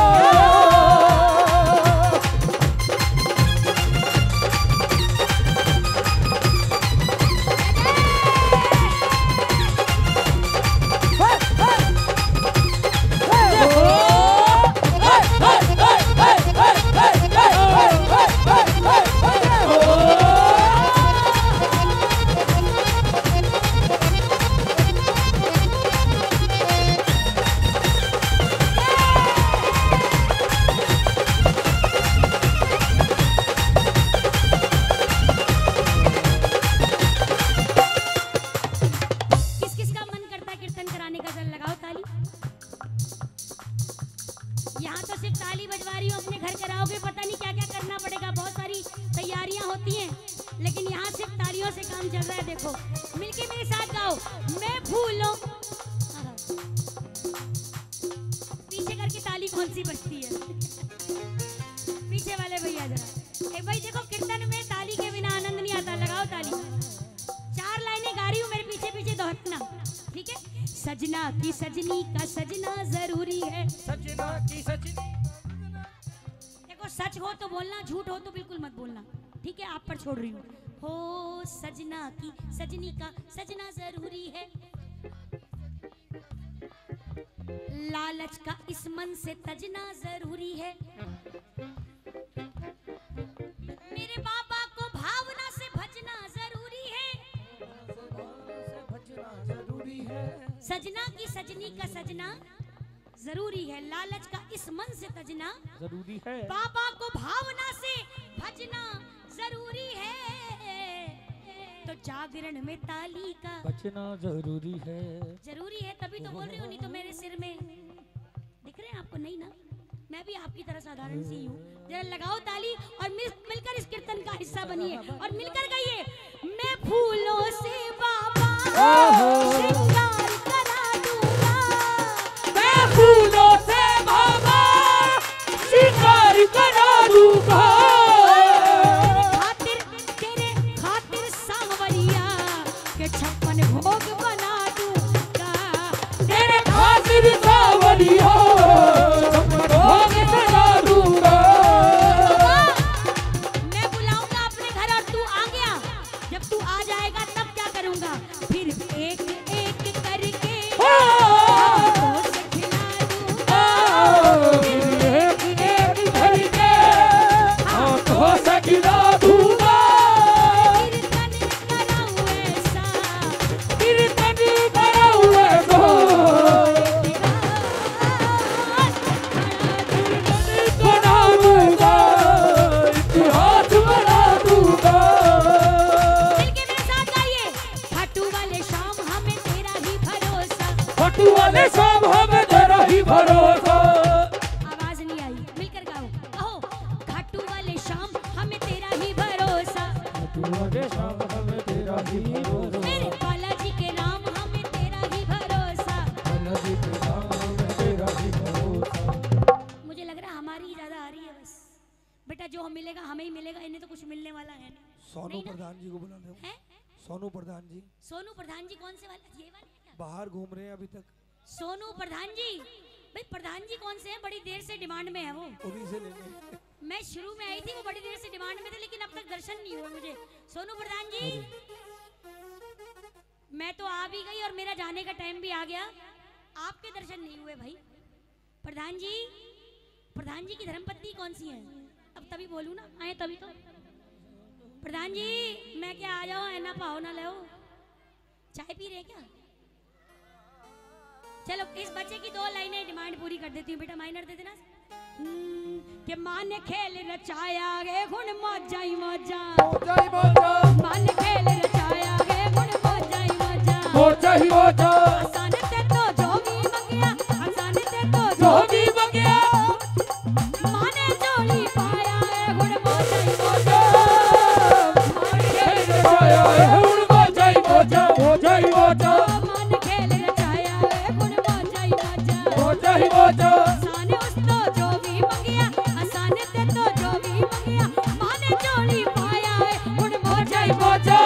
किस किस का मन करता है कीर्तन कराने का? जरा लगाओ ताली। यहाँ तो सिर्फ ताली बजवा रही हूँ, अपने घर कराओगे पता नहीं क्या क्या करना पड़ेगा, बहुत सारी तैयारियां होती हैं, लेकिन यहाँ सिर्फ तालियों से काम चल रहा है। देखो मिलके मेरे साथ गाओ, मैं फूलों पीछे करके ताली कौन सी बजती है? पीछे वाले भैया जरा एक भाई देखो, कीर्तन में ताली के बिना आनंद नहीं आता। लगाओ ताली। चार लाइनें गा रही हूँ, मेरे पीछे पीछे दोहराना, ठीक है? सजना की सजनी का सजना जरूरी है।
सजना की सजनी।
देखो सच हो तो बोलना, झूठ हो तो बिल्कुल मत बोलना, ठीक है? आप पर छोड़ रही हूँ। हो सजना की सजनी का सजना जरूरी है, लालच का इस मन से तजना जरूरी है, मेरे बाबा को भावना से भजना जरूरी है, सजना की सजनी का सजना जरूरी है, लालच का इस मन से तजना
जरूरी है,
बाबा को भावना से भजना जरूरी है, तो जागरण में ताली का
बचना जरूरी है।
जरूरी है, तभी तो बोल रही हूँ, नहीं तो मेरे सिर में दिख रहे हैं आपको? नहीं ना, मैं भी आपकी तरह साधारण सी हूँ। जरा लगाओ ताली और मिल मिलकर इस कीर्तन का हिस्सा बनिए और मिलकर गाइए, मैं फूलों से बाबा श्रृंगार करा दूंगा,
मैं फूलों से बाबा श्रृंगार करा दूंगा।
खातिर तेरे खातिर सांवरिया के छप्पन भोग बना दूंगा,
तेरे खातिर सावरिया भोग बना दूंगा।
मैं बुलाऊंगा अपने घर और तू आ गया, जब तू आ जाएगा तब क्या करूंगा, फिर एक एक करके हाथों से खिला दूंगा,
एक एक करके हाथों से खिला दूंगा।
कीर्तन कराऊं ऐसा,
कीर्तन कराऊं ऐसा बना दूंगा, इतिहास बना दूंगा।
मिलके मेरे साथ गाइए, खाटू वाले शाम हमें तेरा ही भरोसा,
फटू वाले सब हमें तेरा ही भरोसा।
आवाज नहीं आई, मिलकर गाओ, कहो खाटू वाले शाम हमें तेरा ही भरोसा,
फटू वाले सब हमें तेरा ही भरोसा।
मेरे बालाजी के राम हमें तेरा ही भरोसा।
बालाजी के नाम हमें तेरा ही भरोसा।
मुझे लग रहा है हमारी ही ज्यादा आ रही है बस। बेटा जो मिलेगा हमें ही मिलेगा, इन्हें तो कुछ मिलने वाला है नहीं।
सोनू
नहीं ना?
प्रधान जी को बुला लो।
हैं?
सोनू प्रधान जी
सोनू प्रधान जी कौन से वाले? ये वाले हैं क्या?
बाहर घूम रहे हैं अभी तक,
सोनू प्रधान जी, भाई प्रधान जी कौन से हैं? बड़ी देर से डिमांड में है वो।
उन्हीं से लेंगे।
मैं शुरू में आई थी, वो बड़ी देर से डिमांड में थे, लेकिन अब तक दर्शन नहीं हुए मुझे। सोनू प्रधान जी, मैं तो आ भी गई और मेरा जाने का टाइम भी आ गया, आपके दर्शन नहीं हुए भाई। प्रधान जी, प्रधान जी की धर्मपत्नी कौन सी है? अब तभी बोलूं ना, आए तभी तो। प्रधान जी मैं क्या आ जाऊं, ऐना पाओ ना लो, चाय पी रहे क्या? चलो इस बच्चे की दो लाइनें डिमांड पूरी कर देती हूँ बेटा, माइनर दे देना। हम्म, कि माँ ने खेल रचाया गे हुण मौजा ही मौजा,
मौजा ही मौजा,
माँ ने खेल रचाया गे हुण मौजा ही मौजा,
मौजा ही मौजा,
आसान ते तो जो भी मंगिया, आसान ते तो
जो भी मंगिया,
माँ ने झोली पाया है हुण मौजा ही मौजा,
माँ ने खेल रचाया है हुण मौजा ही मौजा, मौजा ही मौजा,
माँ ने खेल रचाया है हुण मौजा ही मौजा,
मौजा ही मौजा,
आसान उस तो जो भी मंगिया, आसान ते तो जो भी मंगिया, माँ ने झोली पाया है हुण मौजा ही मौजा,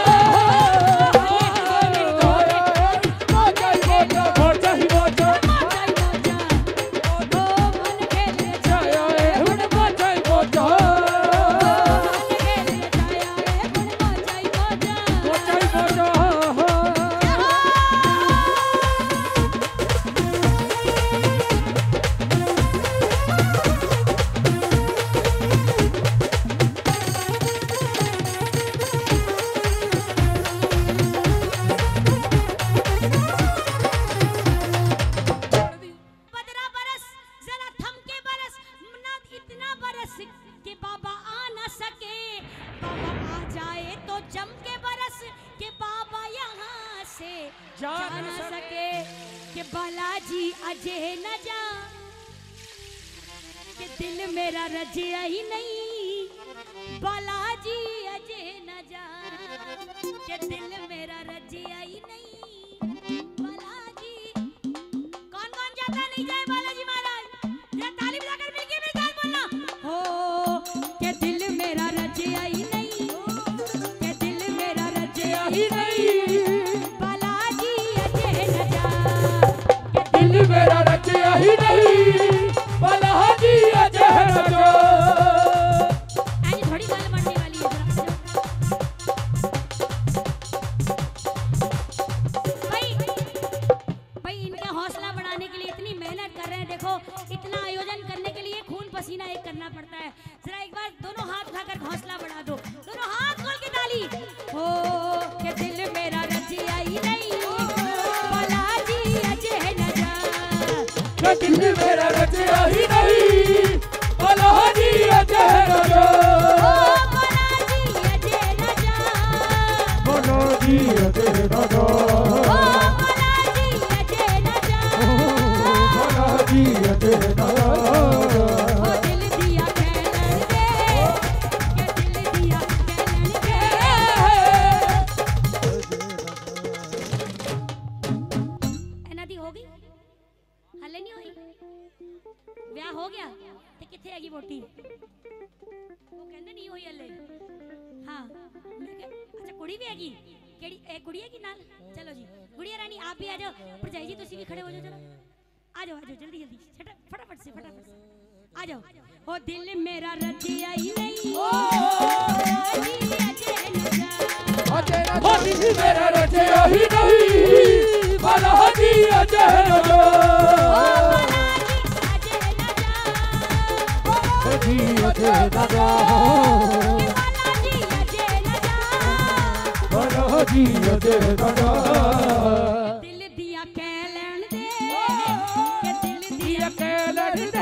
मौजा ही मौजा, मौजा ही मौजा,
मौजा ही मौजा, ओ माँ ने खेल
छाया है हुण मौजा ही मौजा, मौजा ही मौजा।
पंद्रह बरस जरा थम के बरस, ना इतना बरस कि बाबा आ न सके, बाबा आ जाए तो जम के बरस कि बाबा यहाँ से जा न सके, कि बालाजी अजय न जा, कि दिल मेरा रजिया ही नहीं, बालाजी अजय न जा, कि दिल मेरा रजिया ही नहीं, बालाजी। कौन कौन जाता नहीं जाए बालाजी महाराज, जरा ताली बजाकर मिलके मेरे साथ बोलना, हो के दिल मेरा रजिया ही नहीं, के दिल मेरा रजिया ही नहीं, बालाजी अजय न जा, के
दिल मेरा रचिया ही नहीं, बालाजी अजय न जा।
आज थोड़ी गाल बढ़ने वाली है जरा। भाई भाई इनका हौसला बढ़ाने के लिए इतनी मेहनत कर रहे हैं, देखो इतना आयोजन करने के लिए खून पसीना एक करना पड़ता है। जरा एक बार दोनों हाथ उठाकर हौसला बढ़ा दो, दोनों हाथ खोल के ताली, हो के दिल मेरा रजिया ही नहीं, बालाजी अजय न जा,
के दिल मेरा रचिया ही नहीं, बालाजी अजय न जा।
ओ बालाजी अजय न जा,
बालाजी अजय न जा,
ओ बालाजी अजय न जा,
बालाजी अजय न जा।
ओ दिल दिया कहलन दे, के दिल दिया कहलन दे। ਇਹਨਾਂ ਦੀ ਹੋ ਗਈ ਹਲੇ ਨਹੀਂ ਹੋਈ, ਵਿਆਹ ਹੋ ਗਿਆ ਤੇ ਕਿੱਥੇ ਹੈਗੀ ਵੋਟੀ, ਉਹ ਕਹਿੰਦੇ ਨਹੀਂ ਹੋਈ ਹਲੇ। ਹਾਂ ਮੈਂ ਕਿਹਾ ਅੱਛਾ ਕੁੜੀ ਵੀ ਹੈਗੀ, ਕਿਹੜੀ ਇਹ ਕੁੜੀ ਹੈਗੀ ਨਾਲ, ਚਲੋ ਜੀ ਗੁੜੀਆ ਰਾਣੀ ਆਪ भी आ जाओ, ਭਰਜਾਈ ਜੀ ਤੁਸੀਂ ਵੀ ਖੜੇ ਹੋ ਜਾਓ जरा, आ जाओ आ जाओ जल्दी जल्दी छट फटाफट से फटाफट से आ जाओ। ओ दिल मेरा रजिया ही नहीं, ओ बालाजी अजय न जा,
ओ दिल मेरा रचिया ही नहीं, बालाजी अजय न जा।
ओ बालाजी अजय न जा,
बालाजी अजय न जा,
बालाजी अजय न जा,
बालाजी अजय न जा।
दिल दिया कह लेन दे, के दिल दिया
कहलन दे।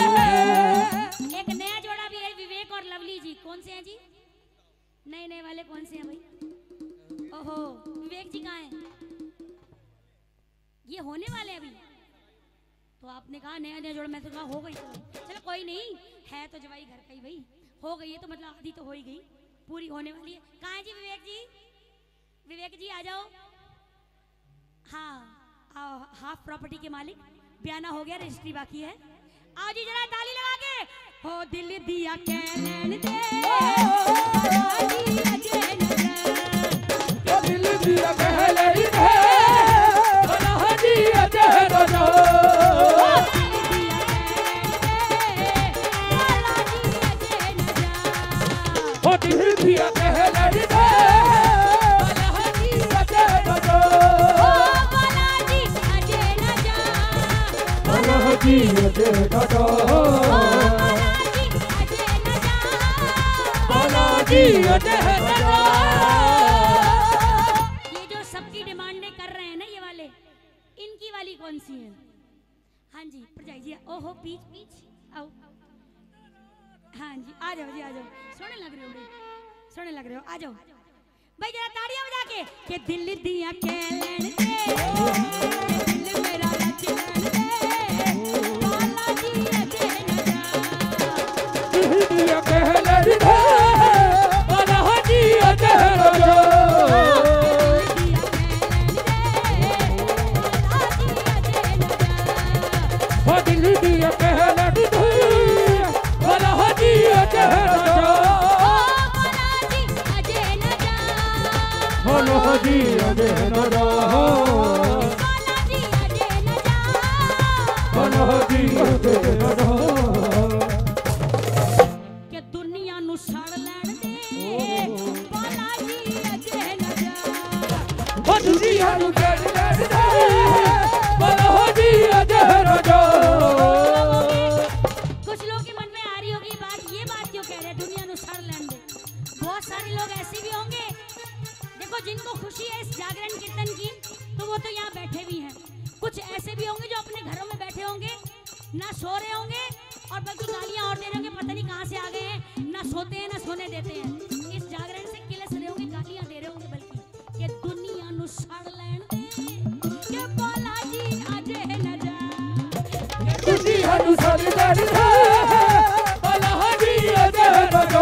एक नया जोड़ा भी है, विवेक और लवली जी। कौन से हैं जी, नए नए वाले कौन से हैं भाई? ओहो विवेक जी कहाँ हैं? ये होने वाले हैं अभी, तो आपने कहा नया नया जोड़ा, मैं तो कहा हो गई, चलो कोई नहीं है तो जवाई घर का ही भाई, हो गई है तो मतलब आधी तो हो ही गई, पूरी होने वाली है। कहाँ है जी विवेक जी, विवेक जी आ जाओ। हाँ आओ, हाफ प्रॉपर्टी के मालिक, बयाना हो गया, रजिस्ट्री बाकी है। आओ जी जरा ताली लगा के, हो दिल दिया कहलन दे, बालाजी अजय न जा,
ओ दिल दिया कहलन दे, बालाजी अजय न जा।
ओ दिल दिया कहलन दे, बालाजी अजय न जा,
ओ दिल दिया कहलन दे, बालाजी अजय न जा।
ओ बालाजी अजय न जा,
बालाजी अजय न जा।
ये जो सबकी डिमांडें कर रहे हैं ना ये वाले, इनकी वाली वाली कौन सी है? हाँ जी भरजाई जी, ओहो पीछ पीछ आओ। हाँ जी आ जाओ जी, आ जाओ, सोने लग रहे हो बड़े, सोने लग रहे हो, आ जाओ भाई जरा ताड़ियां बजा के। के दिल दिया कह लेन दे, दिल मेरा रच लेन दे, बाला जी अजे न जा।
दिल दिया कह लेन दे, बाला जी अजे न जा। दिल दिया कह लेन दे, बाला जी अजे न जा। बाला जी अजे न जा, बाला जी अजे न जा।
के दुनिया नु सड़ लैण दे, बाला जी अजे न जा।
ओ दुनिया नु सड़ लैण दे, बाला जी अजे न जा।
कुछ लोग के मन में आ रही होगी बात, ये बात क्यों कह रहे हैं दुनिया नु सड़ लैण दे? बहुत सारे लोग ऐसे भी होंगे देखो जिनको खुशी है इस जागरण कीर्तन की, तो वो तो यहाँ बैठे भी हैं। कुछ ऐसे भी होंगे जो अपने घरों में बैठे होंगे, ना सो रहे होंगे और बल्कि गालियां और दे रहे होंगे, पता नहीं कहां से आ गए हैं, ना सोते हैं ना सोने देते हैं। इस जागरण से किलस रहे होंगे, गालियां दे रहे होंगे, बल्कि ये दुनिया नु सड़ लैण दे, के बाला जी अजे न जा।
दुनिया नु सड़ लैण दे, बाला जी अजे न जा।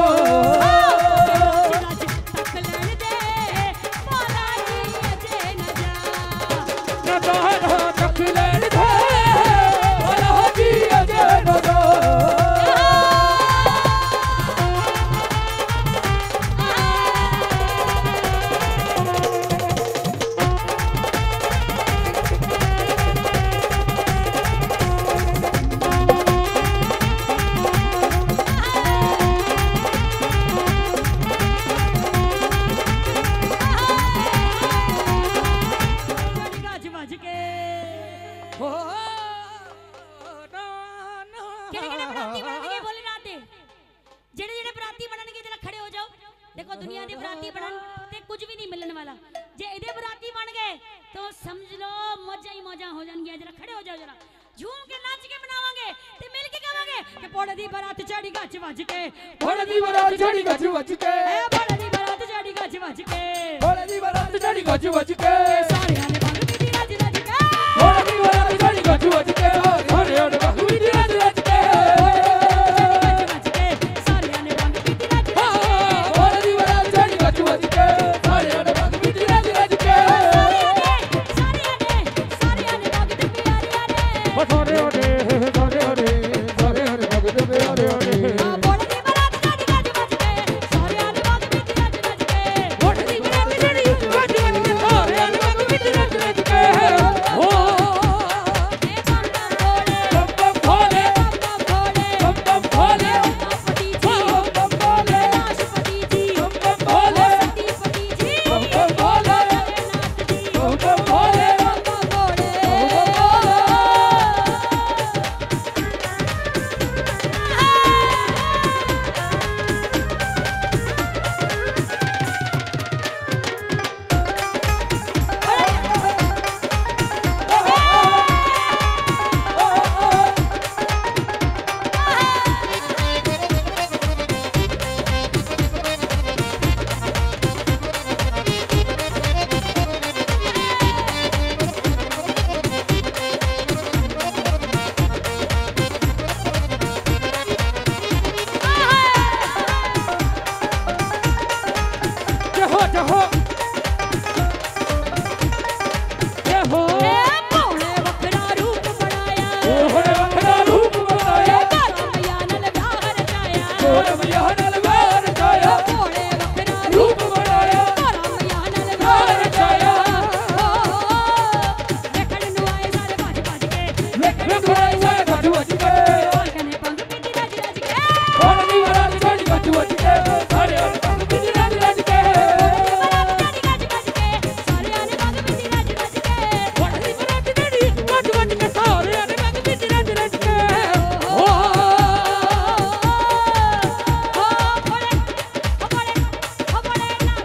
देखो दुनिया दे बराती बनन ते कुछ भी नहीं मिलने वाला, जे इधे बराती बन गए तो समझ लो मजा ही मजा हो जाएंगे। जरा खड़े हो जाओ, जरा झूम के नाच के मनावांगे ते मिल के गावांगे कि पोड़े दी बारात चढ़ी गच वज के,
पोड़े दी बारात चढ़ी गच वज के,
ए पोड़े दी बारात चढ़ी गच वज के,
पोड़े दी बारात चढ़ी गच वज के।
सारे आने बाग बीती रज रज के,
पोड़े दी बारात चढ़ी गच वज के, सारे आने बाग बीती रज रज के।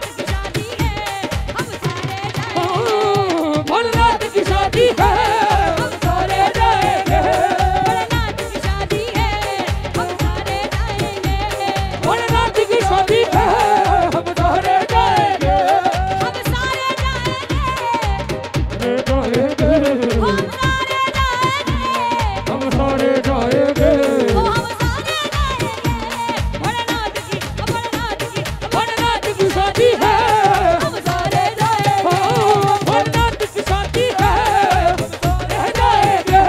शादी है। हम सारे जाएंगे
ओ हम सारे जाएंगे भोलेनाथ की भोलेनाथ की
भोलेनाथ की शादी है
हम सारे जाएंगे
भोलेनाथ की शादी है हम सारे जाएंगे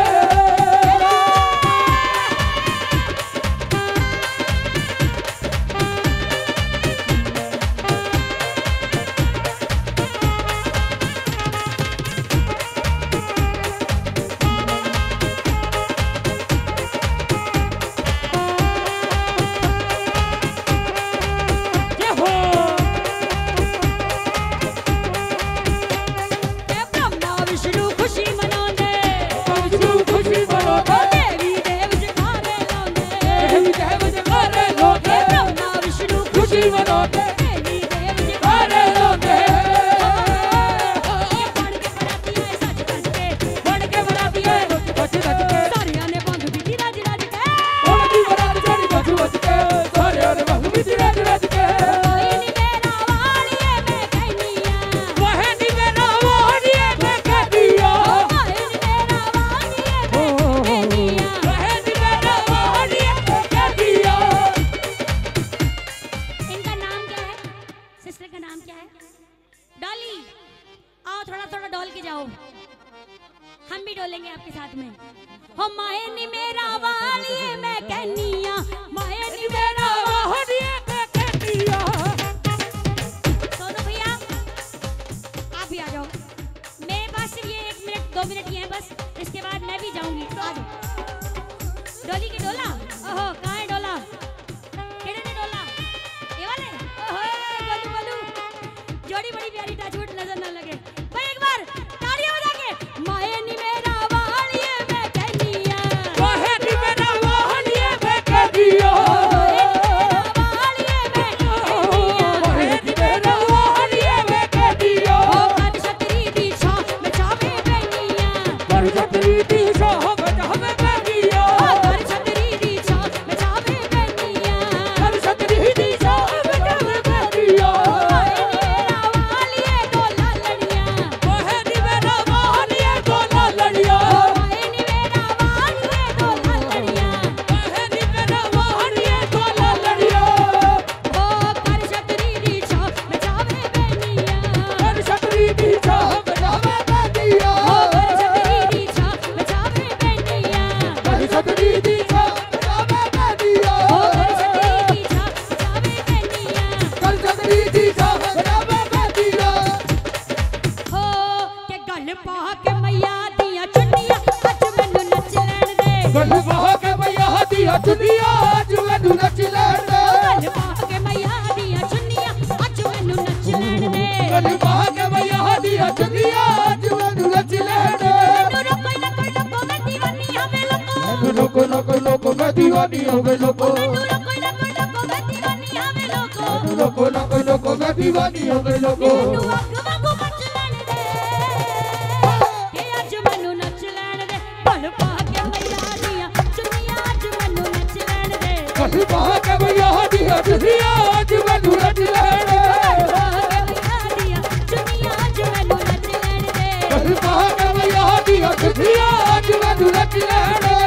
जय हो
ए ब्रह्मा विष्णु खुशी मनाਉਂਦੇ
विष्णु खुशी मनाते
देवी देव जगारे लाਉਂਦੇ
देवी देव जगारे लोगे
ए ब्रह्मा विष्णु
खुशी मनाते
देवी देव
जगारे
जगारे
लोगे
ਇਹ ਬਣ ਕੇ ਬਰਾਤੀ ਆਏ ਸੱਜ ਸੱਜ ਕੇ
बन के बराती है बच बच के
ਸਾਰਿਆਂ ਨੇ ਬੰਦ ਬੀਤੀ ਰਾਜ ਰਾਜ ਕੇ
ਹੁਣ ਦੀ ਬਰਾਤ ਚੜੀ ਬਚ ਬਚ ਕੇ ਸਾਰਿਆਂ ਨੇ ਬਸ ਵਿੱਚ ਰੱਜ ਰੱਜ ਕੇ
ਕੋਈ ਨੀ ਮੇਰਾ ਵਾਲੀਏ ਮੈਂ ਕਹਿਨੀ ਆ
ਵਾਹੇ ਨੀ ਮੇਰਾ ਵਾਹਣੀਏ ਮੈਂ ਕਹਦੀਆ
ਕੋਈ ਨੀ ਮੇਰਾ ਵਾਲੀਏ ਮੈਂ ਕਹਿਨੀ ਆ
ਵਾਹੇ ਨੀ ਮੇਰਾ ਵਾਹਣੀਏ ਮੈਂ ਕਹਦੀਆ
इनका नाम क्या है सिस्टर का नाम क्या है डॉली आओ थोड़ा थोड़ा डॉल के जाओ हम भी डोलेंगे आपके साथ में हो माए नी मेरा वालिए मैं कहनिया माए नी मेरा
वाहणीए मैं कहदिया
सोनू भैया आप भी आ जाओ मेरे पास सिर्फ ये एक मिनट दो मिनट ही है बस इसके बाद मैं भी जाऊंगी आ जाओ डोली की डोला ओहो कहाँ है डोला केड़े ने डोला ये वाले ओहो गोलू गोलू जोड़ी बड़ी प्यारी टचवुड नजर ना लगे भाई एक बार तालियां बजा के माए नी मेरा वालिए मैं कहनिया
वाहे नी मेरा वाहणीए मैं कहदिया
वालिए मैं कहनिया
वाहे नी मेरा वाहणीए मैं कहदिया
ओ कद छतरी दी छां मैं चावे बैनिया
कर छतरी दी शाह बजा में कहदिया
ओ कद छतरी दी छां मैं चावे बैनिया
कर छतरी दी शाह बजा में कहदिया
माए नी मेरा वालिए डोला लड़िया
वाहे नी मेरा वाहणीए डोला लड़िया
माए नी मेरा वालिए डोला लड़िया
वाहे नी मेरा वाहणीए डोला लड़िया
ओ कर छतरी दी छां मैं चावे बैनिया
कर छतरी दी शाह बजा में कहदिया
ओ कर छतरी दी छां मैं चावे बैनिया
कर छतरी दी शाह बजा में कहदिया
ओ कर छतरी दी छां मैं चावे बैनिया
कर छतरी दी शाह बजा में कहदिया
हो के गल पा के मैया दियां चुन्नियां अज मैनू नच लैण दे
गल पा के मैया दिया चुनिया अज मैनू नच लैण दे
गल पा के मैया दियां चुन्नियां अज मैनू नच लैण दे
गल पा के मैया दिया चुनिया अज मैनू नच लैण दे
मैनू रोको ना कोई लोको मैं दीवानी हवे लोको
मैनू लोको लोको लोको मैं दीवानी हो गई लोको
मैनू रोको ना कोई लोको मैं दीवानी हवे लोको
मैनू लोको लोको लोको मैं दीवानी हो गई लोको
मैनू अग वांगू मच लैण दे के अज मैनू नच लैण दे गल पा के मैया दियां चुन्नियां अज मैनू नच लैण दे
गल पा के मैया दिया चुनिया अज मैनू नच लैण दे गल पा के मैया दिया चुनिया अज मैनू नच लैण दे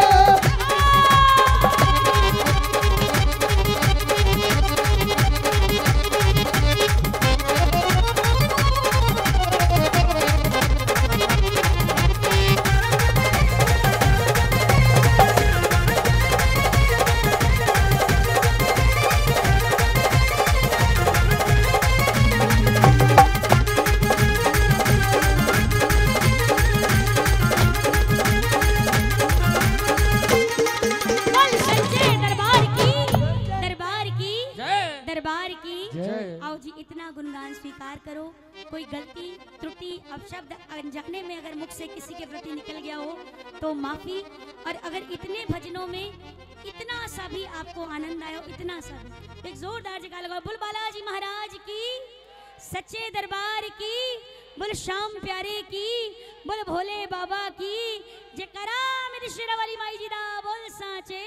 आओ जी इतना गुणगान स्वीकार करो। कोई गलती त्रुटि अपशब्द अनजाने में अगर मुख से किसी के प्रति निकल गया हो तो माफी। और अगर इतने भजनों में इतना सा भी आपको आनंद आया हो, इतना सा भी एक जोरदार जगह लगाओ। बोल बालाजी महाराज की, सच्चे दरबार की, बोल श्याम प्यारे की, बोल भोले बाबा की जयकारा। मेरी शेरा वाली माई जी दा बोल साचे।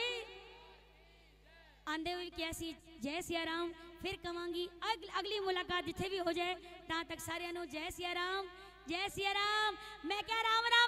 आंदे हुए कैसी जय सिया राम। फिर कवांगी अग, अगली मुलाकात जिथे भी हो जाए ता तक सारे जय सिया राम, जय सिया राम। मैं क्या राम राम